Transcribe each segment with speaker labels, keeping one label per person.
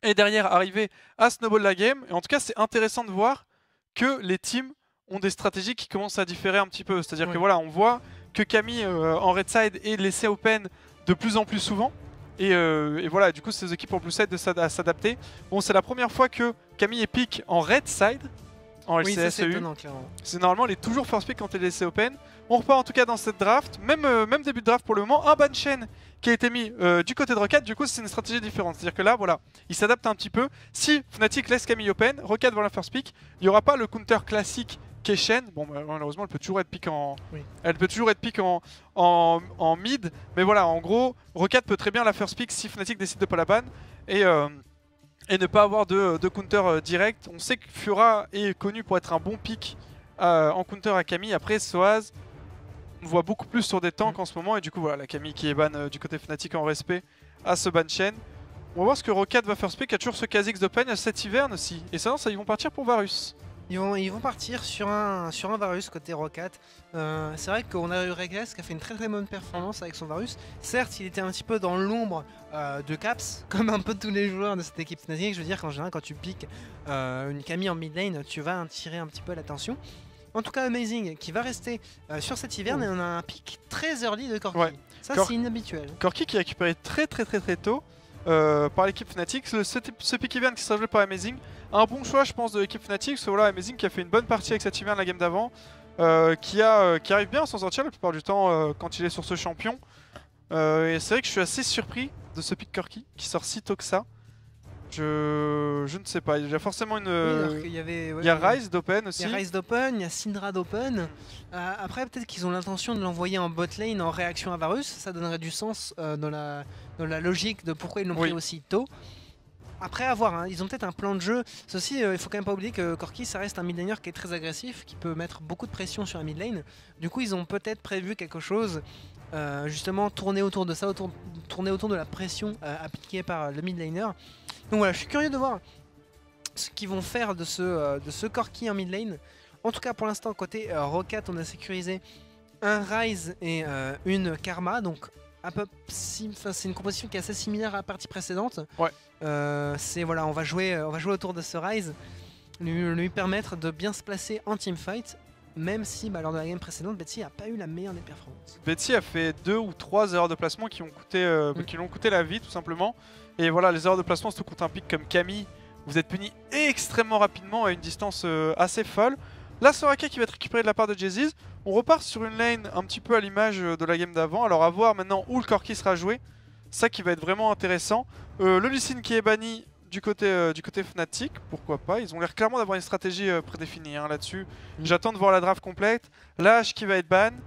Speaker 1: et derrière arriver à snowball la game. Et en tout cas, c'est intéressant de voir que les teams ont des stratégies qui commencent à différer un petit peu. C'est-à-dire que voilà, on voit que Camille en red side est laissé open de plus en plus souvent. Et voilà, du coup, ces équipes ont plus aide à s'adapter. Bon, c'est la première fois que Camille est pick en red side en
Speaker 2: Oui, ça c'est
Speaker 1: LCSEU.
Speaker 2: étonnant, clairement.
Speaker 1: C'est normalement, elle est toujours first pick quand elle est laissée open. On repart en tout cas dans cette draft. Même début de draft pour le moment. Un ban chain qui a été mis du côté de Roccat. Du coup, c'est une stratégie différente. C'est-à-dire que là, voilà, il s'adapte un petit peu. Si Fnatic laisse Camille open, Roccat va la first pick. Il n'y aura pas le counter classique Shen. Bon, bah, malheureusement, elle peut toujours être pick en, elle peut toujours être pick en mid. Mais voilà, en gros, Roccat peut très bien la first pick si Fnatic décide de pas la ban. Et ne pas avoir de counter direct. On sait que Fiora est connu pour être un bon pick en counter à Camille. Après, Soaz, on voit beaucoup plus sur des tanks en ce moment. Et du coup, voilà, la Camille qui est ban du côté Fnatic en respect à ce ban chain. On va voir ce que Roccat va first pick. Il y a toujours ce Kha'Zix d'open. Il y a cet Ivern aussi. Et ça, ils vont partir pour Varus.
Speaker 2: Ils vont partir sur un Varus côté Roccat. C'est vrai qu'on a eu Regles qui a fait une très bonne performance avec son Varus. Certes, il était un petit peu dans l'ombre de Caps, comme un peu tous les joueurs de cette équipe Fnatic. Je veux dire qu'en général, quand tu piques une Camille en mid lane, tu vas tirer un petit peu l'attention. En tout cas, Amazing qui va rester sur cet hivern et on a un pick très early de Corki. Ça, c'est inhabituel.
Speaker 1: Corki qui est récupéré très tôt par l'équipe Fnatic. Ce pick hivern qui sera joué par Amazing. Un bon choix, je pense, de l'équipe Fnatic. Parce que voilà, Amazing qui a fait une bonne partie avec cet hivern la game d'avant. Qui arrive bien à s'en sortir la plupart du temps quand il est sur ce champion. Et c'est vrai que je suis assez surpris de ce pick Corki qui sort si tôt que ça. Je ne sais pas, il y a forcément une...
Speaker 2: il
Speaker 1: y a Ryze d'open aussi.
Speaker 2: Il y a Ryze d'open, il y a Syndra d'open. Après peut-être qu'ils ont l'intention de l'envoyer en bot lane en réaction à Varus. Ça donnerait du sens dans la logique de pourquoi ils l'ont pris aussi tôt. Après à voir, hein, ils ont peut-être un plan de jeu. Ceci, il faut quand même pas oublier que Corki ça reste un mid laner qui est très agressif, qui peut mettre beaucoup de pression sur la mid lane. Du coup ils ont peut-être prévu quelque chose, justement tourner autour de ça, tourner autour de la pression appliquée par le mid laner. Donc voilà, je suis curieux de voir ce qu'ils vont faire de ce Corki en mid lane. En tout cas pour l'instant côté Roccat on a sécurisé un Ryze et une Karma, donc c'est une composition qui est assez similaire à la partie précédente. Voilà, on va jouer autour de ce Ryze, lui permettre de bien se placer en teamfight, même si lors de la game précédente, Betsy n'a pas eu la meilleure des performances.
Speaker 1: Betsy a fait 2 ou 3 erreurs de placement qui lui ont coûté la vie tout simplement. Et voilà, les erreurs de placement, surtout contre un pick comme Camille, vous êtes puni extrêmement rapidement à une distance assez folle. La Soraka qui va être récupérée de la part de Jayziz. On repart sur une lane un petit peu à l'image de la game d'avant. Alors à voir maintenant où le Corki sera joué. Ça qui va être vraiment intéressant. Le Lee Sin qui est banni du côté Fnatic, pourquoi pas. Ils ont l'air clairement d'avoir une stratégie prédéfinie là-dessus. J'attends de voir la draft complète. La H qui va être ban.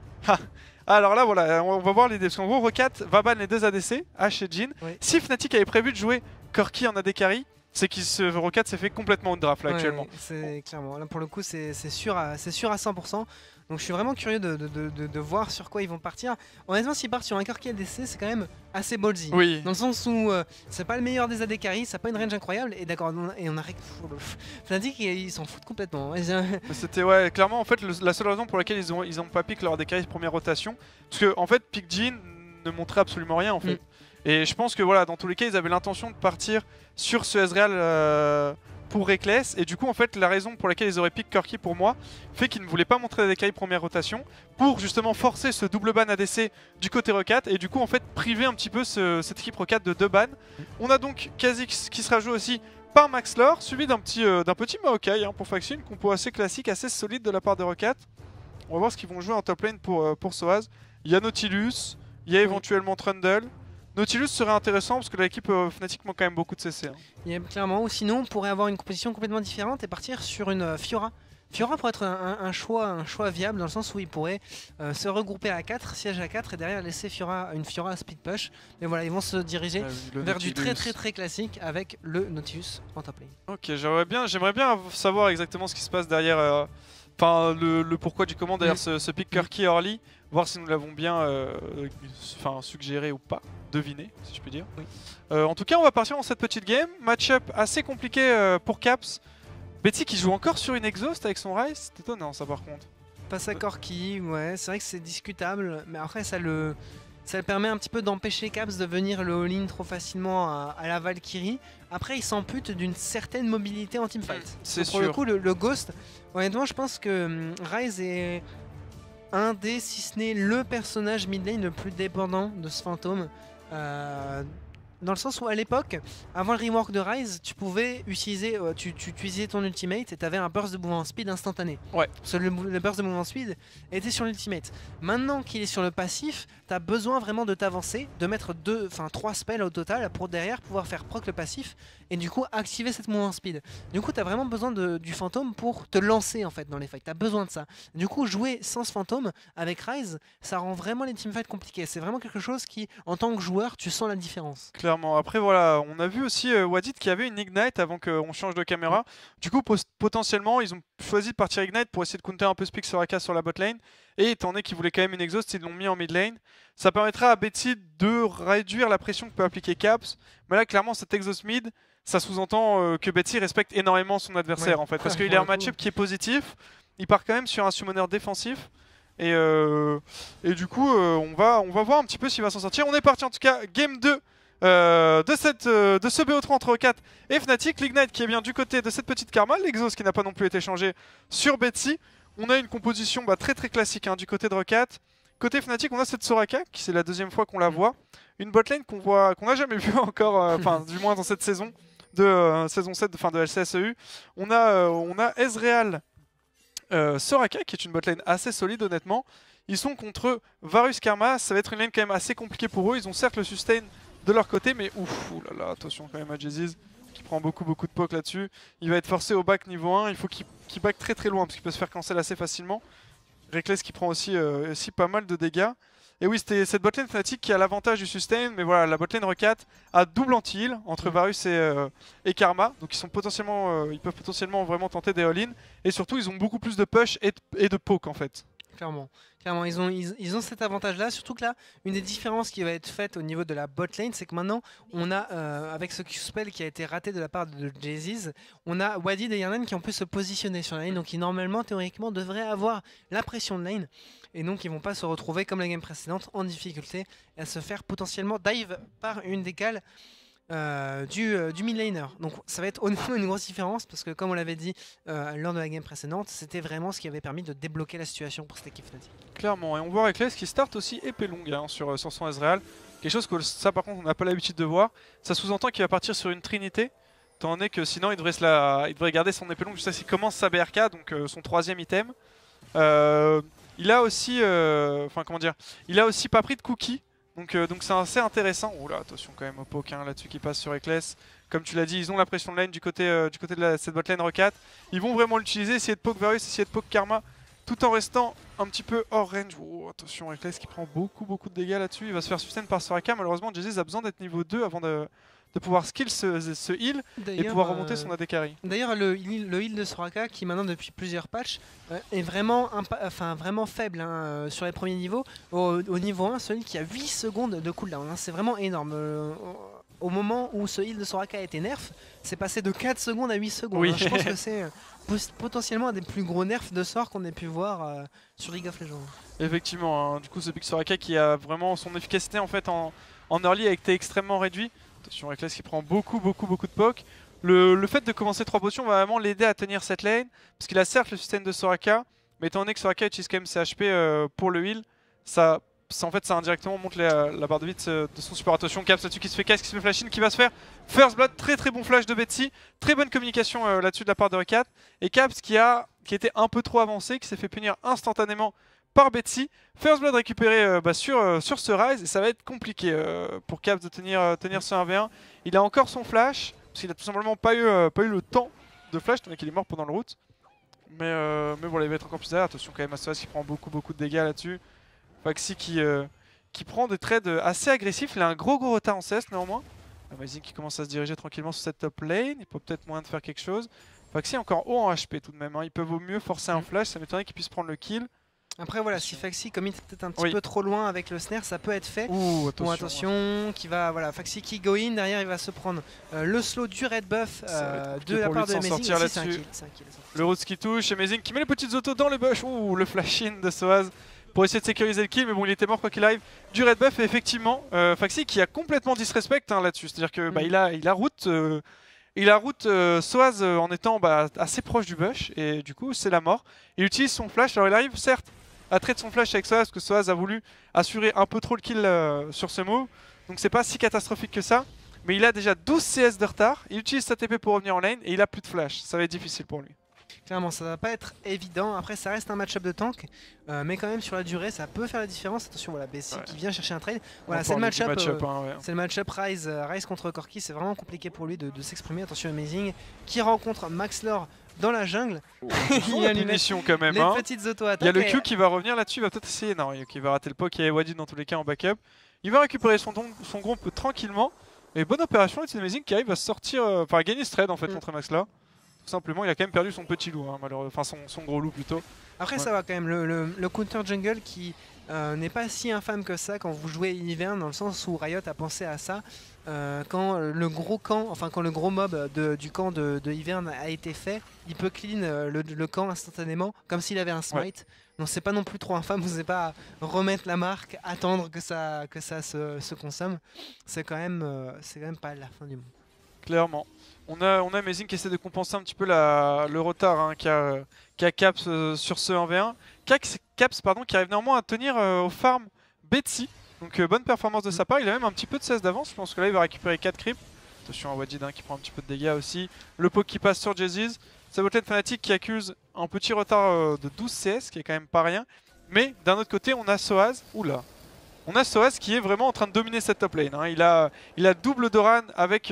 Speaker 1: Alors là voilà, on va voir l'idée. Parce qu'en gros, Roccat va ban les deux ADC, H et Jhin. Si Fnatic avait prévu de jouer Corki en AD carry, c'est que Roccat s'est fait complètement de draft là actuellement.
Speaker 2: C'est clairement, là pour le coup c'est sûr à 100%. Donc je suis vraiment curieux de voir sur quoi ils vont partir. Honnêtement, s'ils partent sur un Corki ADC, c'est quand même assez ballsy. Dans le sens où c'est pas le meilleur des AD carry, ça n'a pas une range incroyable. Et d'accord, et on a Fnatic, ils s'en foutent complètement.
Speaker 1: C'était clairement en fait la seule raison pour laquelle ils ont pas pick leur AD carry première rotation. Parce que en fait, pick Jhin ne montrait absolument rien en fait. Et je pense que voilà, dans tous les cas, ils avaient l'intention de partir sur ce Ezreal pour Reckless. Et du coup, en fait, la raison pour laquelle ils auraient pick Corki pour moi fait qu'ils ne voulaient pas montrer la DKI première rotation pour justement forcer ce double ban ADC du côté Roccat. Et du coup, en fait, priver un petit peu cette équipe Roccat de 2 bans. On a donc Kha'Zix qui sera joué aussi par Maxlore, suivi d'un petit Maokai pour Faxi, une compo assez classique, assez solide de la part de Roccat. On va voir ce qu'ils vont jouer en top lane pour Soaz. Il y a Nautilus, il y a éventuellement Trundle. Nautilus serait intéressant parce que l'équipe Fnatic manque quand même beaucoup de CC.
Speaker 2: Clairement, ou sinon on pourrait avoir une composition complètement différente et partir sur une Fiora. Fiora pourrait être un choix viable dans le sens où il pourrait se regrouper à 4, siège à 4 et derrière laisser une Fiora split push. Mais voilà, ils vont se diriger vers du très classique avec le Nautilus en top lane.
Speaker 1: Ok, j'aimerais bien savoir exactement ce qui se passe derrière, le pourquoi du comment derrière ce pick Corki early, voir si nous l'avons bien suggéré ou pas, deviné si je puis dire. En tout cas, on va partir dans cette petite game, match-up assez compliqué pour Caps. Betsy qui joue encore sur une exhaust avec son Ryze, c'est étonnant ça par contre.
Speaker 2: Passe à Corki, ouais, c'est vrai que c'est discutable, mais après ça Ça permet un petit peu d'empêcher Caps de venir le all-in trop facilement à la Valkyrie. Après, il s'ampute d'une certaine mobilité en teamfight.
Speaker 1: C'est sûr.
Speaker 2: Pour le coup, le Ghost, honnêtement, je pense que Ryze est un des, si ce n'est le personnage mid lane le plus dépendant de ce fantôme. Dans le sens où à l'époque, avant le rework de Ryze, tu pouvais utiliser, tu utilisais ton ultimate et tu avais un burst de mouvement speed instantané.
Speaker 1: Ouais.
Speaker 2: Parce que le burst de mouvement speed était sur l'ultimate. Maintenant qu'il est sur le passif, tu as besoin vraiment de t'avancer, de mettre 3 spells au total pour derrière pouvoir faire proc le passif et du coup activer cette mouvement speed. Du coup, tu as vraiment besoin du fantôme pour te lancer en fait dans les fights. Tu as besoin de ça. Du coup, jouer sans ce fantôme avec Ryze, ça rend vraiment les teamfights compliqués. C'est vraiment quelque chose qui, en tant que joueur, tu sens la différence.
Speaker 1: Clairement. Après, voilà, on a vu aussi Wadid qui avait une Ignite avant qu'on change de caméra. Du coup, potentiellement, ils ont choisi de partir Ignite pour essayer de counter un peu Speak Soraka sur la bot lane. Et étant donné qu'ils voulaient quand même une exhaust, ils l'ont mis en mid lane. Ça permettra à Betsy de réduire la pression que peut appliquer Caps. Mais là, clairement, cet exhaust mid, ça sous-entend que Betsy respecte énormément son adversaire en fait. Parce qu'il a un match-up qui est positif. Il part quand même sur un summoner défensif. Et du coup, on va voir un petit peu s'il va s'en sortir. On est parti en tout cas, game 2 de ce BO3 entre 4 et Fnatic. L'Ignite qui est bien du côté de cette petite Karma. L'Exhaust qui n'a pas non plus été changé sur Betsy. On a une composition très très classique du côté de Rocket. Côté Fnatic, on a cette Soraka, qui c'est la deuxième fois qu'on la voit. Une botlane qu'on n'a jamais vue encore, enfin du moins dans cette saison de saison 7 de LCSEU. On a Ezreal Soraka, qui est une botlane assez solide honnêtement. Ils sont contre Varus Karma, ça va être une lane quand même assez compliquée pour eux. Ils ont certes le sustain de leur côté, mais ouf, oulala, attention quand même à Jeziz qui prend beaucoup de poke là-dessus. Il va être forcé au back niveau 1, il faut qu'il back très très loin parce qu'il peut se faire cancel assez facilement. Reckless qui prend aussi pas mal de dégâts. Et oui, c'était cette botlane Fnatic qui a l'avantage du sustain, mais voilà, la botlane Rocket a double anti-heal entre Varus et Karma. Donc ils peuvent potentiellement vraiment tenter des all-in. Et surtout, ils ont beaucoup plus de push et de poke en fait.
Speaker 2: Clairement, ils ont cet avantage-là. Surtout que là, une des différences qui va être faite au niveau de la bot lane, c'est que maintenant, on a, avec ce spell qui a été raté de la part de Jeziz, on a Wadid et Yernan qui ont pu se positionner sur la lane, donc qui normalement, théoriquement, devraient avoir la pression de lane. Et donc, ils vont pas se retrouver, comme la game précédente, en difficulté et à se faire potentiellement dive par une décale du mid laner. Donc ça va être honnêtement une grosse différence parce que comme on l'avait dit lors de la game précédente, c'était vraiment ce qui avait permis de débloquer la situation pour cette équipe Fnatic.
Speaker 1: Clairement, et on voit Reckless qui start aussi épée longue sur son Ezreal. Quelque chose que ça par contre on n'a pas l'habitude de voir. Ça sous-entend qu'il va partir sur une Trinité, étant donné que sinon il devrait garder son épée longue juste s'il commence sa BRK, donc son troisième item. Il a aussi, il a aussi pas pris de cookie. Donc c'est assez intéressant. Oula, attention quand même au poke là-dessus qui passe sur Reckless. Comme tu l'as dit, ils ont la pression de lane du côté de cette botlane Rocket. Ils vont vraiment l'utiliser, essayer de poke Varus, essayer de poke Karma, tout en restant un petit peu hors range. Oh, attention, Reckless qui prend beaucoup de dégâts là-dessus. Il va se faire sustain par Soraka. Malheureusement, Jeziz a besoin d'être niveau 2 avant de pouvoir skill ce heal et pouvoir remonter son AD carry.
Speaker 2: D'ailleurs, le heal de Soraka, qui maintenant depuis plusieurs patchs, est vraiment, vraiment faible sur les premiers niveaux. Au niveau 1, celui qui a 8 secondes de cooldown, c'est vraiment énorme. Au moment où ce heal de Soraka a été nerf, c'est passé de 4 secondes à 8 secondes.
Speaker 1: Oui.
Speaker 2: Je pense que c'est potentiellement un des plus gros nerfs de sort qu'on ait pu voir sur League of Legends.
Speaker 1: Effectivement, du coup ce pick Soraka qui a vraiment son efficacité en fait en early a été extrêmement réduit. Attention, Reckless qui prend beaucoup de poke. Le fait de commencer 3 potions va vraiment l'aider à tenir cette lane, parce qu'il a certes le sustain de Soraka, mais étant donné que Soraka utilise quand même ses HP pour le heal, ça indirectement monte la barre de vie de son support. Attention, Caps là-dessus qui se fait casse, qui se fait flash in, qui va se faire First Blood. Très bon flash de Betsy, très bonne communication là-dessus de la part de Rocket. Et Caps qui était un peu trop avancé, qui s'est fait punir instantanément par Betsy. First Blood récupéré sur ce Ryze, et ça va être compliqué pour Caps de tenir ce 1v1. Il a encore son flash, parce qu'il a tout simplement pas eu le temps de flash, tandis qu'il est mort pendant le route. Mais voilà, il va être encore plus derrière. Attention quand même à Soaz qui prend beaucoup de dégâts là-dessus. Faxi qui prend des trades assez agressifs. Il a un gros retard en CS néanmoins. Amazing qui commence à se diriger tranquillement sur cette top lane. Il peut peut-être moyen de faire quelque chose. Faxi est encore haut en HP tout de même. Il peut vaut mieux forcer un flash. Ça m'étonnerait qu'il puisse prendre le kill.
Speaker 2: Après voilà, si Faxi commit peut-être un petit peu trop loin avec le snare, ça peut être fait.
Speaker 1: Ouh, attention.
Speaker 2: Bon, attention, qui va, voilà, Faxi qui go in, derrière il va se prendre le slow du red buff de la part de Amazing.
Speaker 1: Le roots qui touche, Amazing qui met les petites autos dans le bush. Ouh, le flash in de Soaz pour essayer de sécuriser le kill, mais bon, il était mort quoi qu'il arrive du red buff. Et effectivement, Faxi qui a complètement disrespect là-dessus, c'est-à-dire que il a route Soaz en étant assez proche du bush, et du coup c'est la mort. Il utilise son flash, alors il arrive certes à trade son flash avec Soaz, parce que Soaz a voulu assurer un peu trop le kill sur ce move, donc c'est pas si catastrophique que ça. Mais il a déjà 12 CS de retard, il utilise sa TP pour revenir en lane, et il a plus de flash, ça va être difficile pour lui.
Speaker 2: Clairement, ça va pas être évident. Après, ça reste un match-up de tank, mais quand même sur la durée, ça peut faire la différence. Attention, voilà, Bessie qui vient chercher un trade. Voilà, c'est le match-up. C'est le match-up Ryze contre Corki. C'est vraiment compliqué pour lui de s'exprimer. Attention, Amazing qui rencontre Maxlore dans la jungle.
Speaker 1: Il y a une mission quand même.
Speaker 2: Les petites auto-attaques.
Speaker 1: Il y a le Q qui va revenir là-dessus. Il va peut-être essayer. Non, il va rater le poke. Il y a Wadid dans tous les cas en backup. Il va récupérer son groupe tranquillement. Et bonne opération. C'est Amazing qui arrive à sortir, enfin à gagner ce trade en fait contre Maxlore. Tout simplement, il a quand même perdu son petit loup, hein, malheureusement, enfin son gros loup plutôt.
Speaker 2: Après ça va quand même, le counter jungle qui n'est pas si infâme que ça quand vous jouez Ivern, dans le sens où Riot a pensé à ça quand le gros mob du camp de Ivern a été fait, il peut clean le camp instantanément comme s'il avait un smite. Donc c'est pas non plus trop infâme, vous n'avez pas à remettre la marque, attendre que ça se consomme. C'est quand même pas la fin du monde.
Speaker 1: Clairement. On a Amazing qui essaie de compenser un petit peu le retard qu'a Caps sur ce 1v1. Caps qui arrive néanmoins à tenir au farm Betsy. Donc bonne performance de sa part. Il a même un petit peu de 16 d'avance. Je pense que là il va récupérer 4 creeps. Attention à Wadid qui prend un petit peu de dégâts aussi. Le poke qui passe sur Jayziz. Sa botlane Fnatic qui accuse un petit retard de 12 CS, qui est quand même pas rien. Mais d'un autre côté, on a Soaz. Oula. On a Soaz qui est vraiment en train de dominer cette top lane. Il a double Doran avec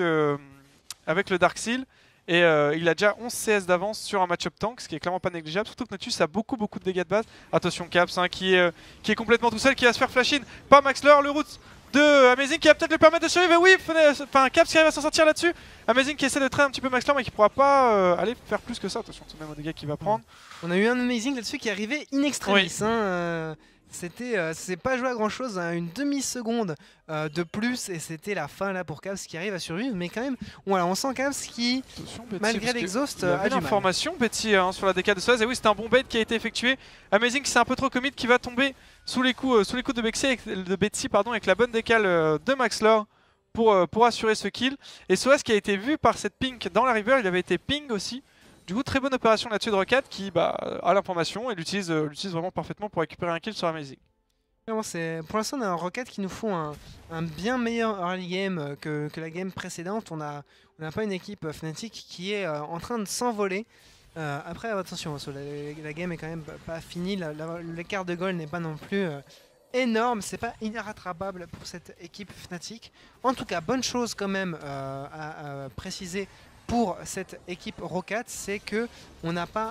Speaker 1: le Dark Seal. Et il a déjà 11 CS d'avance sur un match-up tank, ce qui est clairement pas négligeable. Surtout que Notus a beaucoup de dégâts de base. Attention Caps qui est complètement tout seul, qui va se faire flash in par Maxlore. Le route de Amazing qui va peut-être lui permettre de survivre. Et oui, enfin Caps qui arrive à s'en sortir là-dessus. Amazing qui essaie de traiter un petit peu Maxlore, mais qui pourra pas aller faire plus que ça. Attention tout de même aux dégâts qu'il va prendre.
Speaker 2: On a eu un Amazing là-dessus qui est arrivé in extremis. C'est pas joué à grand chose, hein, une demi-seconde de plus et c'était la fin là pour Caps qui arrive à survivre, mais quand même voilà, on sent Caps qui, malgré l'exhaust, a du mal.
Speaker 1: Information Betsy sur la DK de Soaz, et oui c'était un bon bait qui a été effectué. Amazing qui s'est un peu trop commit, qui va tomber sous les coups de Betsy avec la bonne décale de Maxlore pour assurer ce kill. Et Soaz qui a été vu par cette pink dans la river, il avait été ping aussi. Du coup, très bonne opération là-dessus de Rocket qui a l'information et l'utilise vraiment parfaitement pour récupérer un kill sur Amazing.
Speaker 2: Pour l'instant, on a un Rocket qui nous faut un bien meilleur early game que la game précédente. On n'a pas une équipe Fnatic qui est en train de s'envoler. Après, attention, la game est quand même pas finie. L'écart de goal n'est pas non plus énorme. C'est pas irrattrapable pour cette équipe Fnatic. En tout cas, bonne chose quand même à préciser pour cette équipe Rocket, c'est que on n'a pas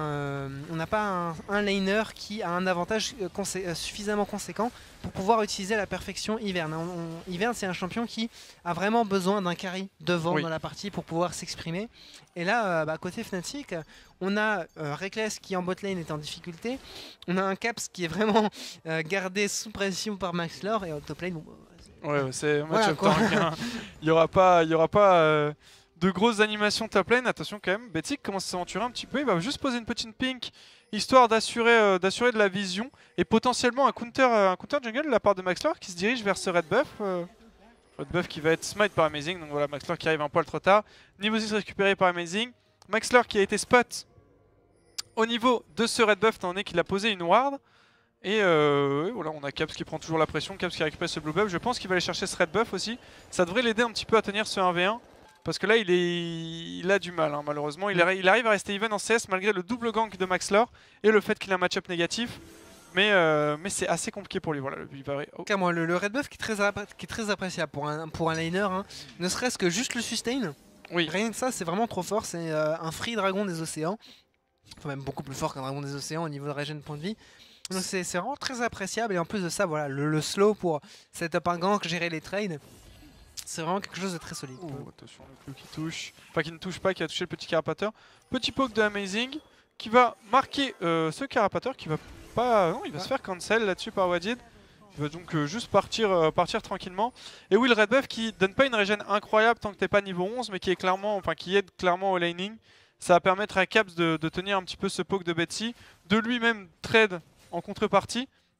Speaker 2: un laner qui a un avantage suffisamment conséquent pour pouvoir utiliser à la perfection Ivern. Ivern, c'est un champion qui a vraiment besoin d'un carry devant dans la partie pour pouvoir s'exprimer. Et là, côté Fnatic, on a Reckless qui en botlane est en difficulté. On a un Caps qui est vraiment gardé sous pression par Maxlore, et en top lane,
Speaker 1: c'est un match-up tank. Il n'y aura pas de grosses animations top lane. Attention quand même, Betsy commence à s'aventurer un petit peu. Il va juste poser une petite pink histoire d'assurer de la vision et potentiellement un counter jungle de la part de Maxlore qui se dirige vers ce red buff. Red buff qui va être smite par Amazing. Donc voilà, Maxlore qui arrive un poil trop tard. Niveau 6 récupéré par Amazing. Maxlore qui a été spot au niveau de ce red buff, étant donné qu'il a posé une ward. Et voilà, on a Caps qui prend toujours la pression. Caps qui récupère ce blue buff. Je pense qu'il va aller chercher ce red buff aussi. Ça devrait l'aider un petit peu à tenir ce 1v1. Parce que là, il a du mal, malheureusement. Il arrive à rester even en CS malgré le double gank de Maxlore et le fait qu'il a un match-up négatif. Mais c'est assez compliqué pour lui. Voilà,
Speaker 2: le red buff qui est très appréciable pour un laner. Ne serait-ce que juste le sustain. Rien que ça, c'est vraiment trop fort. C'est un free dragon des océans. Enfin, même beaucoup plus fort qu'un dragon des océans au niveau de régène de points de vie. Donc c'est vraiment très appréciable. Et en plus de ça, voilà, le slow pour set up un gank, gérer les trades. C'est vraiment quelque chose de très solide.
Speaker 1: Attention, le clou qui touche. Enfin, qui ne touche pas, qui a touché le petit carapateur. Petit poke de Amazing qui va marquer ce carapateur qui va pas. Non, il va se faire cancel là-dessus par Wadid. Il va donc juste partir tranquillement. Et oui, le red buff qui donne pas une régène incroyable tant que t'es pas niveau 11, mais qui aide clairement au laning. Ça va permettre à Caps de tenir un petit peu ce poke de Betsy, de lui-même trade en contrepartie.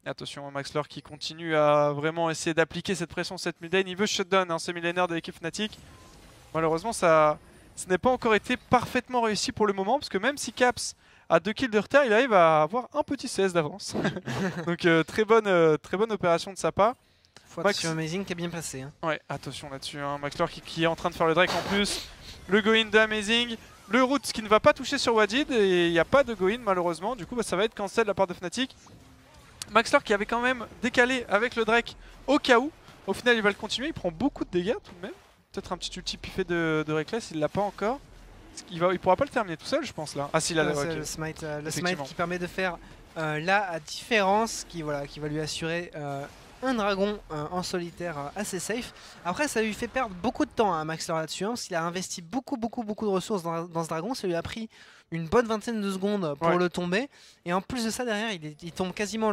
Speaker 1: Attention, Maxlor qui continue à vraiment essayer d'appliquer cette pression cette mid lane. Il veut shutdown ce millénaire de l'équipe Fnatic. Malheureusement, ce n'est pas encore été parfaitement réussi pour le moment, parce que même si Caps a 2 kills de retard, il arrive à avoir un petit CS d'avance. Donc très bonne opération de sa part.
Speaker 2: Max Amazing qui est bien placé. Hein.
Speaker 1: Ouais, attention là-dessus. Hein. Maxlor qui est en train de faire le Drake en plus. Le go-in de Amazing. Le Roots qui ne va pas toucher sur Wadid. Et il n'y a pas de go-in malheureusement. Du coup, ça va être cancel de la part de Fnatic. Maxlor qui avait quand même décalé avec le Drake au cas où. Au final, il va le continuer. Il prend beaucoup de dégâts tout de même. Peut-être un petit ulti piffé de Reckless. Il l'a pas encore. Il pourra pas le terminer tout seul, je pense là. Ah si, là,
Speaker 2: le smite qui permet de faire la différence qui va lui assurer un dragon en solitaire assez safe. Après, ça lui fait perdre beaucoup de temps à Maxlor là-dessus, hein, parce qu'il a investi beaucoup de ressources dans ce dragon. Ça lui a pris une bonne vingtaine de secondes pour le tomber. Et en plus de ça, derrière, il tombe quasiment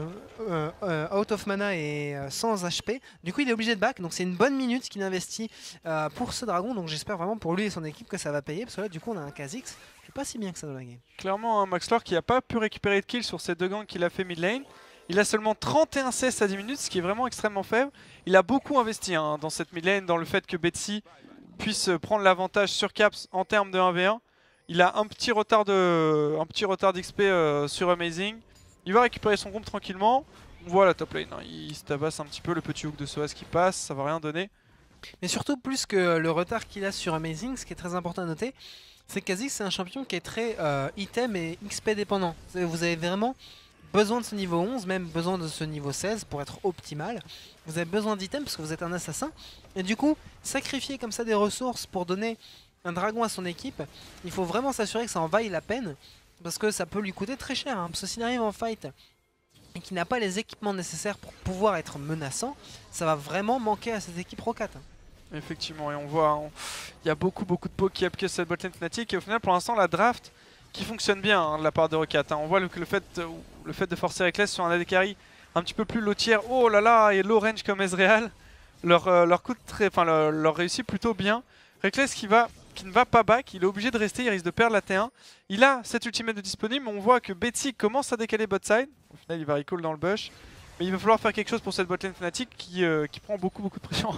Speaker 2: out of mana et sans HP. Du coup, il est obligé de back. Donc c'est une bonne minute qu'il investit pour ce dragon. Donc j'espère vraiment pour lui et son équipe que ça va payer. Parce que là, du coup, on a un Kha'Zix qui est pas si bien que ça dans la game.
Speaker 1: Clairement, hein, Maxlor qui n'a pas pu récupérer de kills sur ces 2 gangs qu'il a fait mid lane. Il a seulement 31 CS à 10 minutes, ce qui est vraiment extrêmement faible. Il a beaucoup investi dans cette mid lane, dans le fait que Betsy puisse prendre l'avantage sur Caps en termes de 1v1. Il a un petit retard d'XP sur Amazing. Il va récupérer son groupe tranquillement. On voit la top lane, hein. Il se tabasse un petit peu, le petit hook de Soaz qui passe, ça va rien donner.
Speaker 2: Mais surtout, plus que le retard qu'il a sur Amazing, ce qui est très important à noter, c'est que Kha'Zix c'est un champion qui est très item et XP dépendant. Vous avez vraiment besoin de ce niveau 11, même besoin de ce niveau 16 pour être optimal. Vous avez besoin d'items parce que vous êtes un assassin. Et du coup, sacrifier comme ça des ressources pour donner un dragon à son équipe, il faut vraiment s'assurer que ça en vaille la peine. Parce que ça peut lui coûter très cher. Hein, parce que s'il arrive en fight et qu'il n'a pas les équipements nécessaires pour pouvoir être menaçant, ça va vraiment manquer à cette équipe Roccat. Hein.
Speaker 1: Effectivement, et on voit, il y a beaucoup de pots qui appuient cette botlane Fnatic. Et au final, pour l'instant, la draft qui fonctionne bien de la part de Roccat. Hein. On voit le fait de forcer Reckless sur un AD carry un petit peu plus low tier. Oh là là, et low range comme Ezreal. Leur réussit plutôt bien. Reckless qui ne va pas back, il est obligé de rester, il risque de perdre la T1. Il a cette ultimate de disponible, mais on voit que Betsy commence à décaler bot side. Au final, il va recall dans le bush. Mais il va falloir faire quelque chose pour cette botlane Fnatic qui prend beaucoup de pression.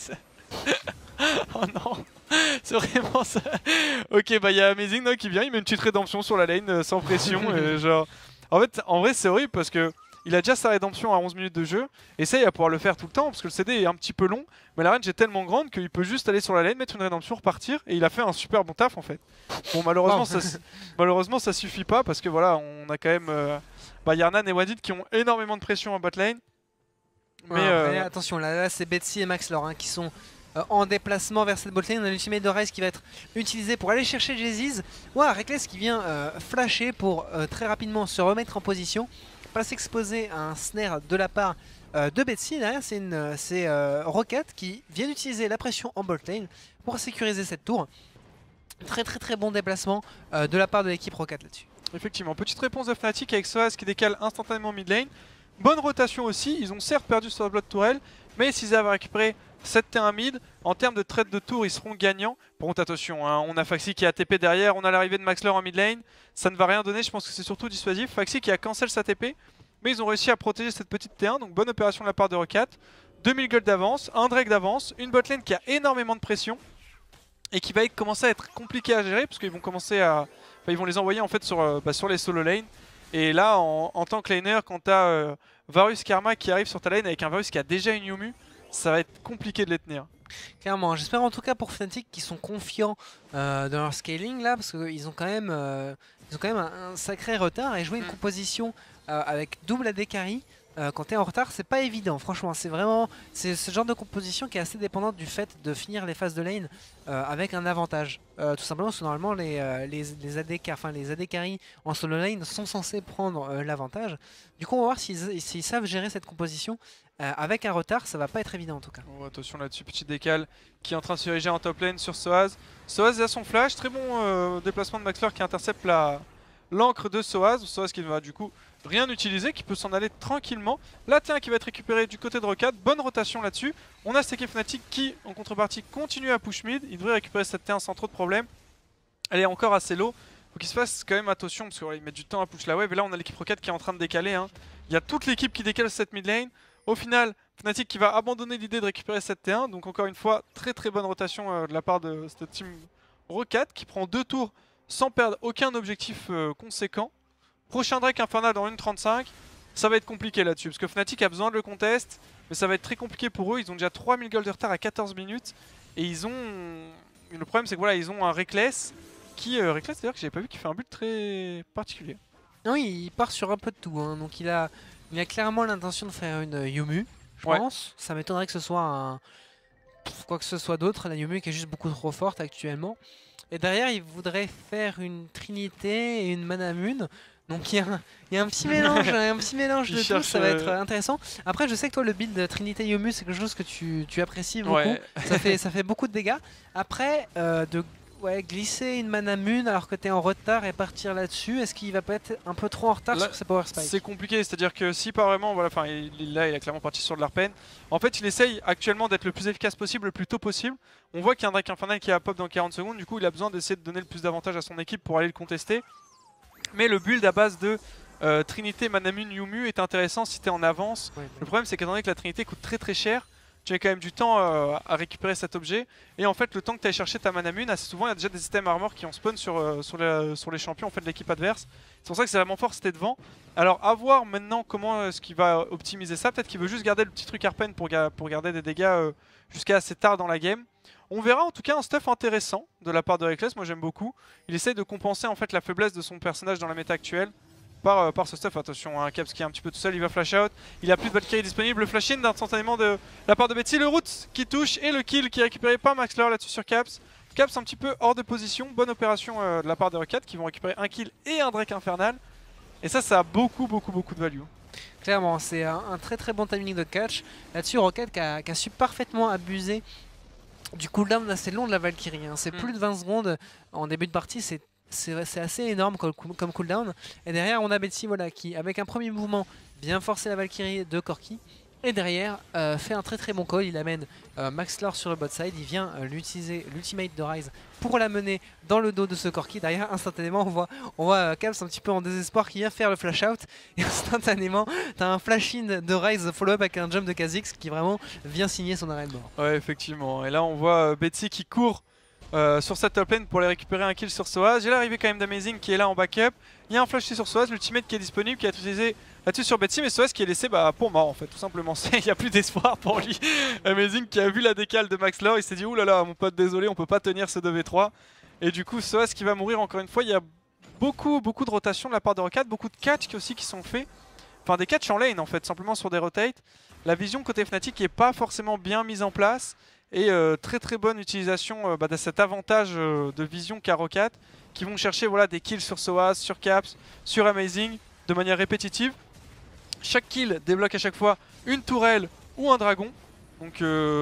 Speaker 1: Oh non, c'est vraiment ça. Ok, bah il y a Amazing qui vient, il met une petite rédemption sur la lane sans pression. Et genre... En vrai c'est horrible parce que il a déjà sa rédemption à 11 minutes de jeu. Et ça, il va pouvoir le faire tout le temps parce que le CD est un petit peu long. Mais la range est tellement grande qu'il peut juste aller sur la lane, mettre une rédemption, repartir. Et il a fait un super bon taf en fait. Bon, malheureusement ça suffit pas parce que voilà, on a quand même Yarnan et Wadid qui ont énormément de pression en bot lane.
Speaker 2: Mais après, attention, là c'est Betsy et Maxlor qui sont en déplacement vers cette botlane. On a l'ultimate de Ryze qui va être utilisé pour aller chercher Jayziz. Ouais, Reckless qui vient flasher pour très rapidement se remettre en position, pas s'exposer à un snare de la part de Betsy. Derrière, c'est Roccat qui vient d'utiliser la pression en botlane pour sécuriser cette tour. Très bon déplacement de la part de l'équipe Roccat là-dessus.
Speaker 1: Effectivement, petite réponse de Fnatic avec Soaz qui décale instantanément mid lane. Bonne rotation aussi, ils ont certes perdu sur la Blood Tourelle, mais s'ils avaient récupéré cette T1 mid, en termes de trade de tour, ils seront gagnants. Par contre, attention, hein, on a Faxi qui a TP derrière, on a l'arrivée de Maxlor en mid lane, ça ne va rien donner, je pense que c'est surtout dissuasif. Faxi qui a cancel sa TP, mais ils ont réussi à protéger cette petite T1, donc bonne opération de la part de Roccat. 2000 gold d'avance, un Drake d'avance, une botlane qui a énormément de pression et qui va commencer à être compliqué à gérer parce qu'ils vont commencer à... ils vont les envoyer en fait sur les solo lane. Et là, en tant que laner, quand tu as Varus Karma qui arrive sur ta lane avec un Varus qui a déjà une Yumu, ça va être compliqué de les tenir.
Speaker 2: Clairement, j'espère en tout cas pour Fnatic qu'ils sont confiants dans leur scaling là, parce qu'ils ont quand même, un sacré retard et jouer une composition avec double AD carry quand tu es en retard, c'est pas évident. Franchement, c'est ce genre de composition qui est assez dépendante du fait de finir les phases de lane avec un avantage. Tout simplement parce que normalement les AD carry en solo lane sont censés prendre l'avantage. Du coup, on va voir s'ils savent gérer cette composition. Avec un retard, ça va pas être évident en tout cas.
Speaker 1: Oh, attention là-dessus, petit décal qui est en train de se diriger en top lane sur Soaz. Soaz a son flash, très bon déplacement de Maxlor qui intercepte l'encre de Soaz. Soaz qui ne va du coup rien utiliser, qui peut s'en aller tranquillement. La T1 qui va être récupérée du côté de Roccat, bonne rotation là-dessus. On a cette équipe Fnatic qui en contrepartie continue à push mid, il devrait récupérer cette T1 sans trop de problème. Elle est encore assez low, faut qu'il se fasse quand même attention parce qu'ils mettent du temps à push la wave. Et là on a l'équipe Roccat qui est en train de décaler. Hein. Il y a toute l'équipe qui décale cette mid lane. Au final, Fnatic qui va abandonner l'idée de récupérer cette T1. Donc encore une fois, très très bonne rotation de la part de cette team Roccat qui prend 2 tours sans perdre aucun objectif conséquent. Prochain Drake Infernal dans 1.35. Ça va être compliqué là-dessus parce que Fnatic a besoin de le contest. Mais ça va être très compliqué pour eux. Ils ont déjà 3000 gold de retard à 14 minutes. Et ils ont... Le problème c'est que voilà, ils ont un Reckless qui... Reckless d'ailleurs que j'avais pas vu qui fait un but très particulier.
Speaker 2: Non, il part sur un peu de tout. Hein. Donc il a clairement l'intention de faire une Yumu, je pense. Ça m'étonnerait que ce soit quoi que ce soit d'autre. La Yumu qui est juste beaucoup trop forte actuellement. Et derrière, il voudrait faire une Trinité et une Manamune. Donc il y a un petit mélange, de tout, ça va être intéressant. Après, je sais que toi, le build Trinité Yumu, c'est quelque chose que tu apprécies beaucoup. Ouais. ça fait beaucoup de dégâts. Après, glisser une Manamune alors que tu es en retard et partir là-dessus, est-ce qu'il va pas être un peu trop en retard sur ses power spikes?
Speaker 1: C'est compliqué, c'est-à-dire que si pas vraiment, voilà, il a clairement parti sur de l'Arpen. En fait, il essaye actuellement d'être le plus efficace possible, le plus tôt possible. On voit qu'il y a un Drake Infernal qui a pop dans 40 secondes, du coup il a besoin d'essayer de donner le plus d'avantages à son équipe pour aller le contester. Mais le build à base de Trinité, Manamune, Yumu est intéressant si tu es en avance. Ouais. Le problème c'est qu'étant donné que la Trinité coûte très très cher, tu as quand même du temps à récupérer cet objet. Et en fait, le temps que tu ailles chercher ta Manamune, assez souvent il y a déjà des systèmes armor qui ont spawn sur les champions en fait, de l'équipe adverse. C'est pour ça que c'est vraiment fort si t'es devant. Alors à voir maintenant comment est-ce qu'il va optimiser ça. Peut-être qu'il veut juste garder le petit truc Arpen pour garder des dégâts jusqu'à assez tard dans la game. On verra en tout cas un stuff intéressant de la part de Reckless, moi j'aime beaucoup. Il essaye de compenser en fait la faiblesse de son personnage dans la méta actuelle par ce stuff. Attention, un Caps qui est un petit peu tout seul, il va flash out. Il a plus de Valkyrie disponible, le flash in instantanément de la part de Betsy. Le route qui touche et le kill qui est récupéré par Maxler là-dessus sur Caps. Caps un petit peu hors de position, bonne opération de la part de Roccat qui vont récupérer un kill et un Drake Infernal. Et ça a beaucoup de value.
Speaker 2: Clairement, c'est un très très bon timing de catch. Là-dessus, Roccat qui a su parfaitement abuser du cooldown assez long de la Valkyrie. Hein. C'est plus de 20 secondes en début de partie, c'est assez énorme comme cooldown. Et derrière, on a Betsy qui, avec un premier mouvement, vient forcer la Valkyrie de Corki. Et derrière, fait un très très bon call. Il amène Maxler sur le bot side. Il vient l'utiliser l'ultimate de Ryze pour la mener dans le dos de ce Corki. Derrière, instantanément, on voit Caps un petit peu en désespoir qui vient faire le flash out. Et instantanément, tu as un flash in de Ryze follow-up avec un jump de Kha'Zix qui vraiment vient signer son arrêt de mort.
Speaker 1: Ouais, effectivement. Et là, on voit Betsy qui court sur cette top lane pour aller récupérer un kill sur Soaz. J'ai l'arrivée quand même d'Amazing qui est là en backup. Il y a un flash sur Soaz, l'ultimate qui est disponible, qui a utilisé là-dessus sur Betsy, mais Soaz qui est laissé pour mort en fait, tout simplement. Il n'y a plus d'espoir pour lui. Amazing qui a vu la décale de Maxler, il s'est dit oulala mon pote, désolé, on peut pas tenir ce 2v3. Et du coup Soaz qui va mourir encore une fois. Il y a beaucoup de rotation de la part de Roccat, beaucoup de catch aussi qui sont faits. Enfin des catch en lane en fait, simplement sur des rotates. La vision côté Fnatic qui est pas forcément bien mise en place. Et très bonne utilisation de cet avantage de vision qu'a Roccat, qui vont chercher des kills sur Soaz, sur Caps, sur Amazing de manière répétitive. Chaque kill débloque à chaque fois une tourelle ou un dragon. Donc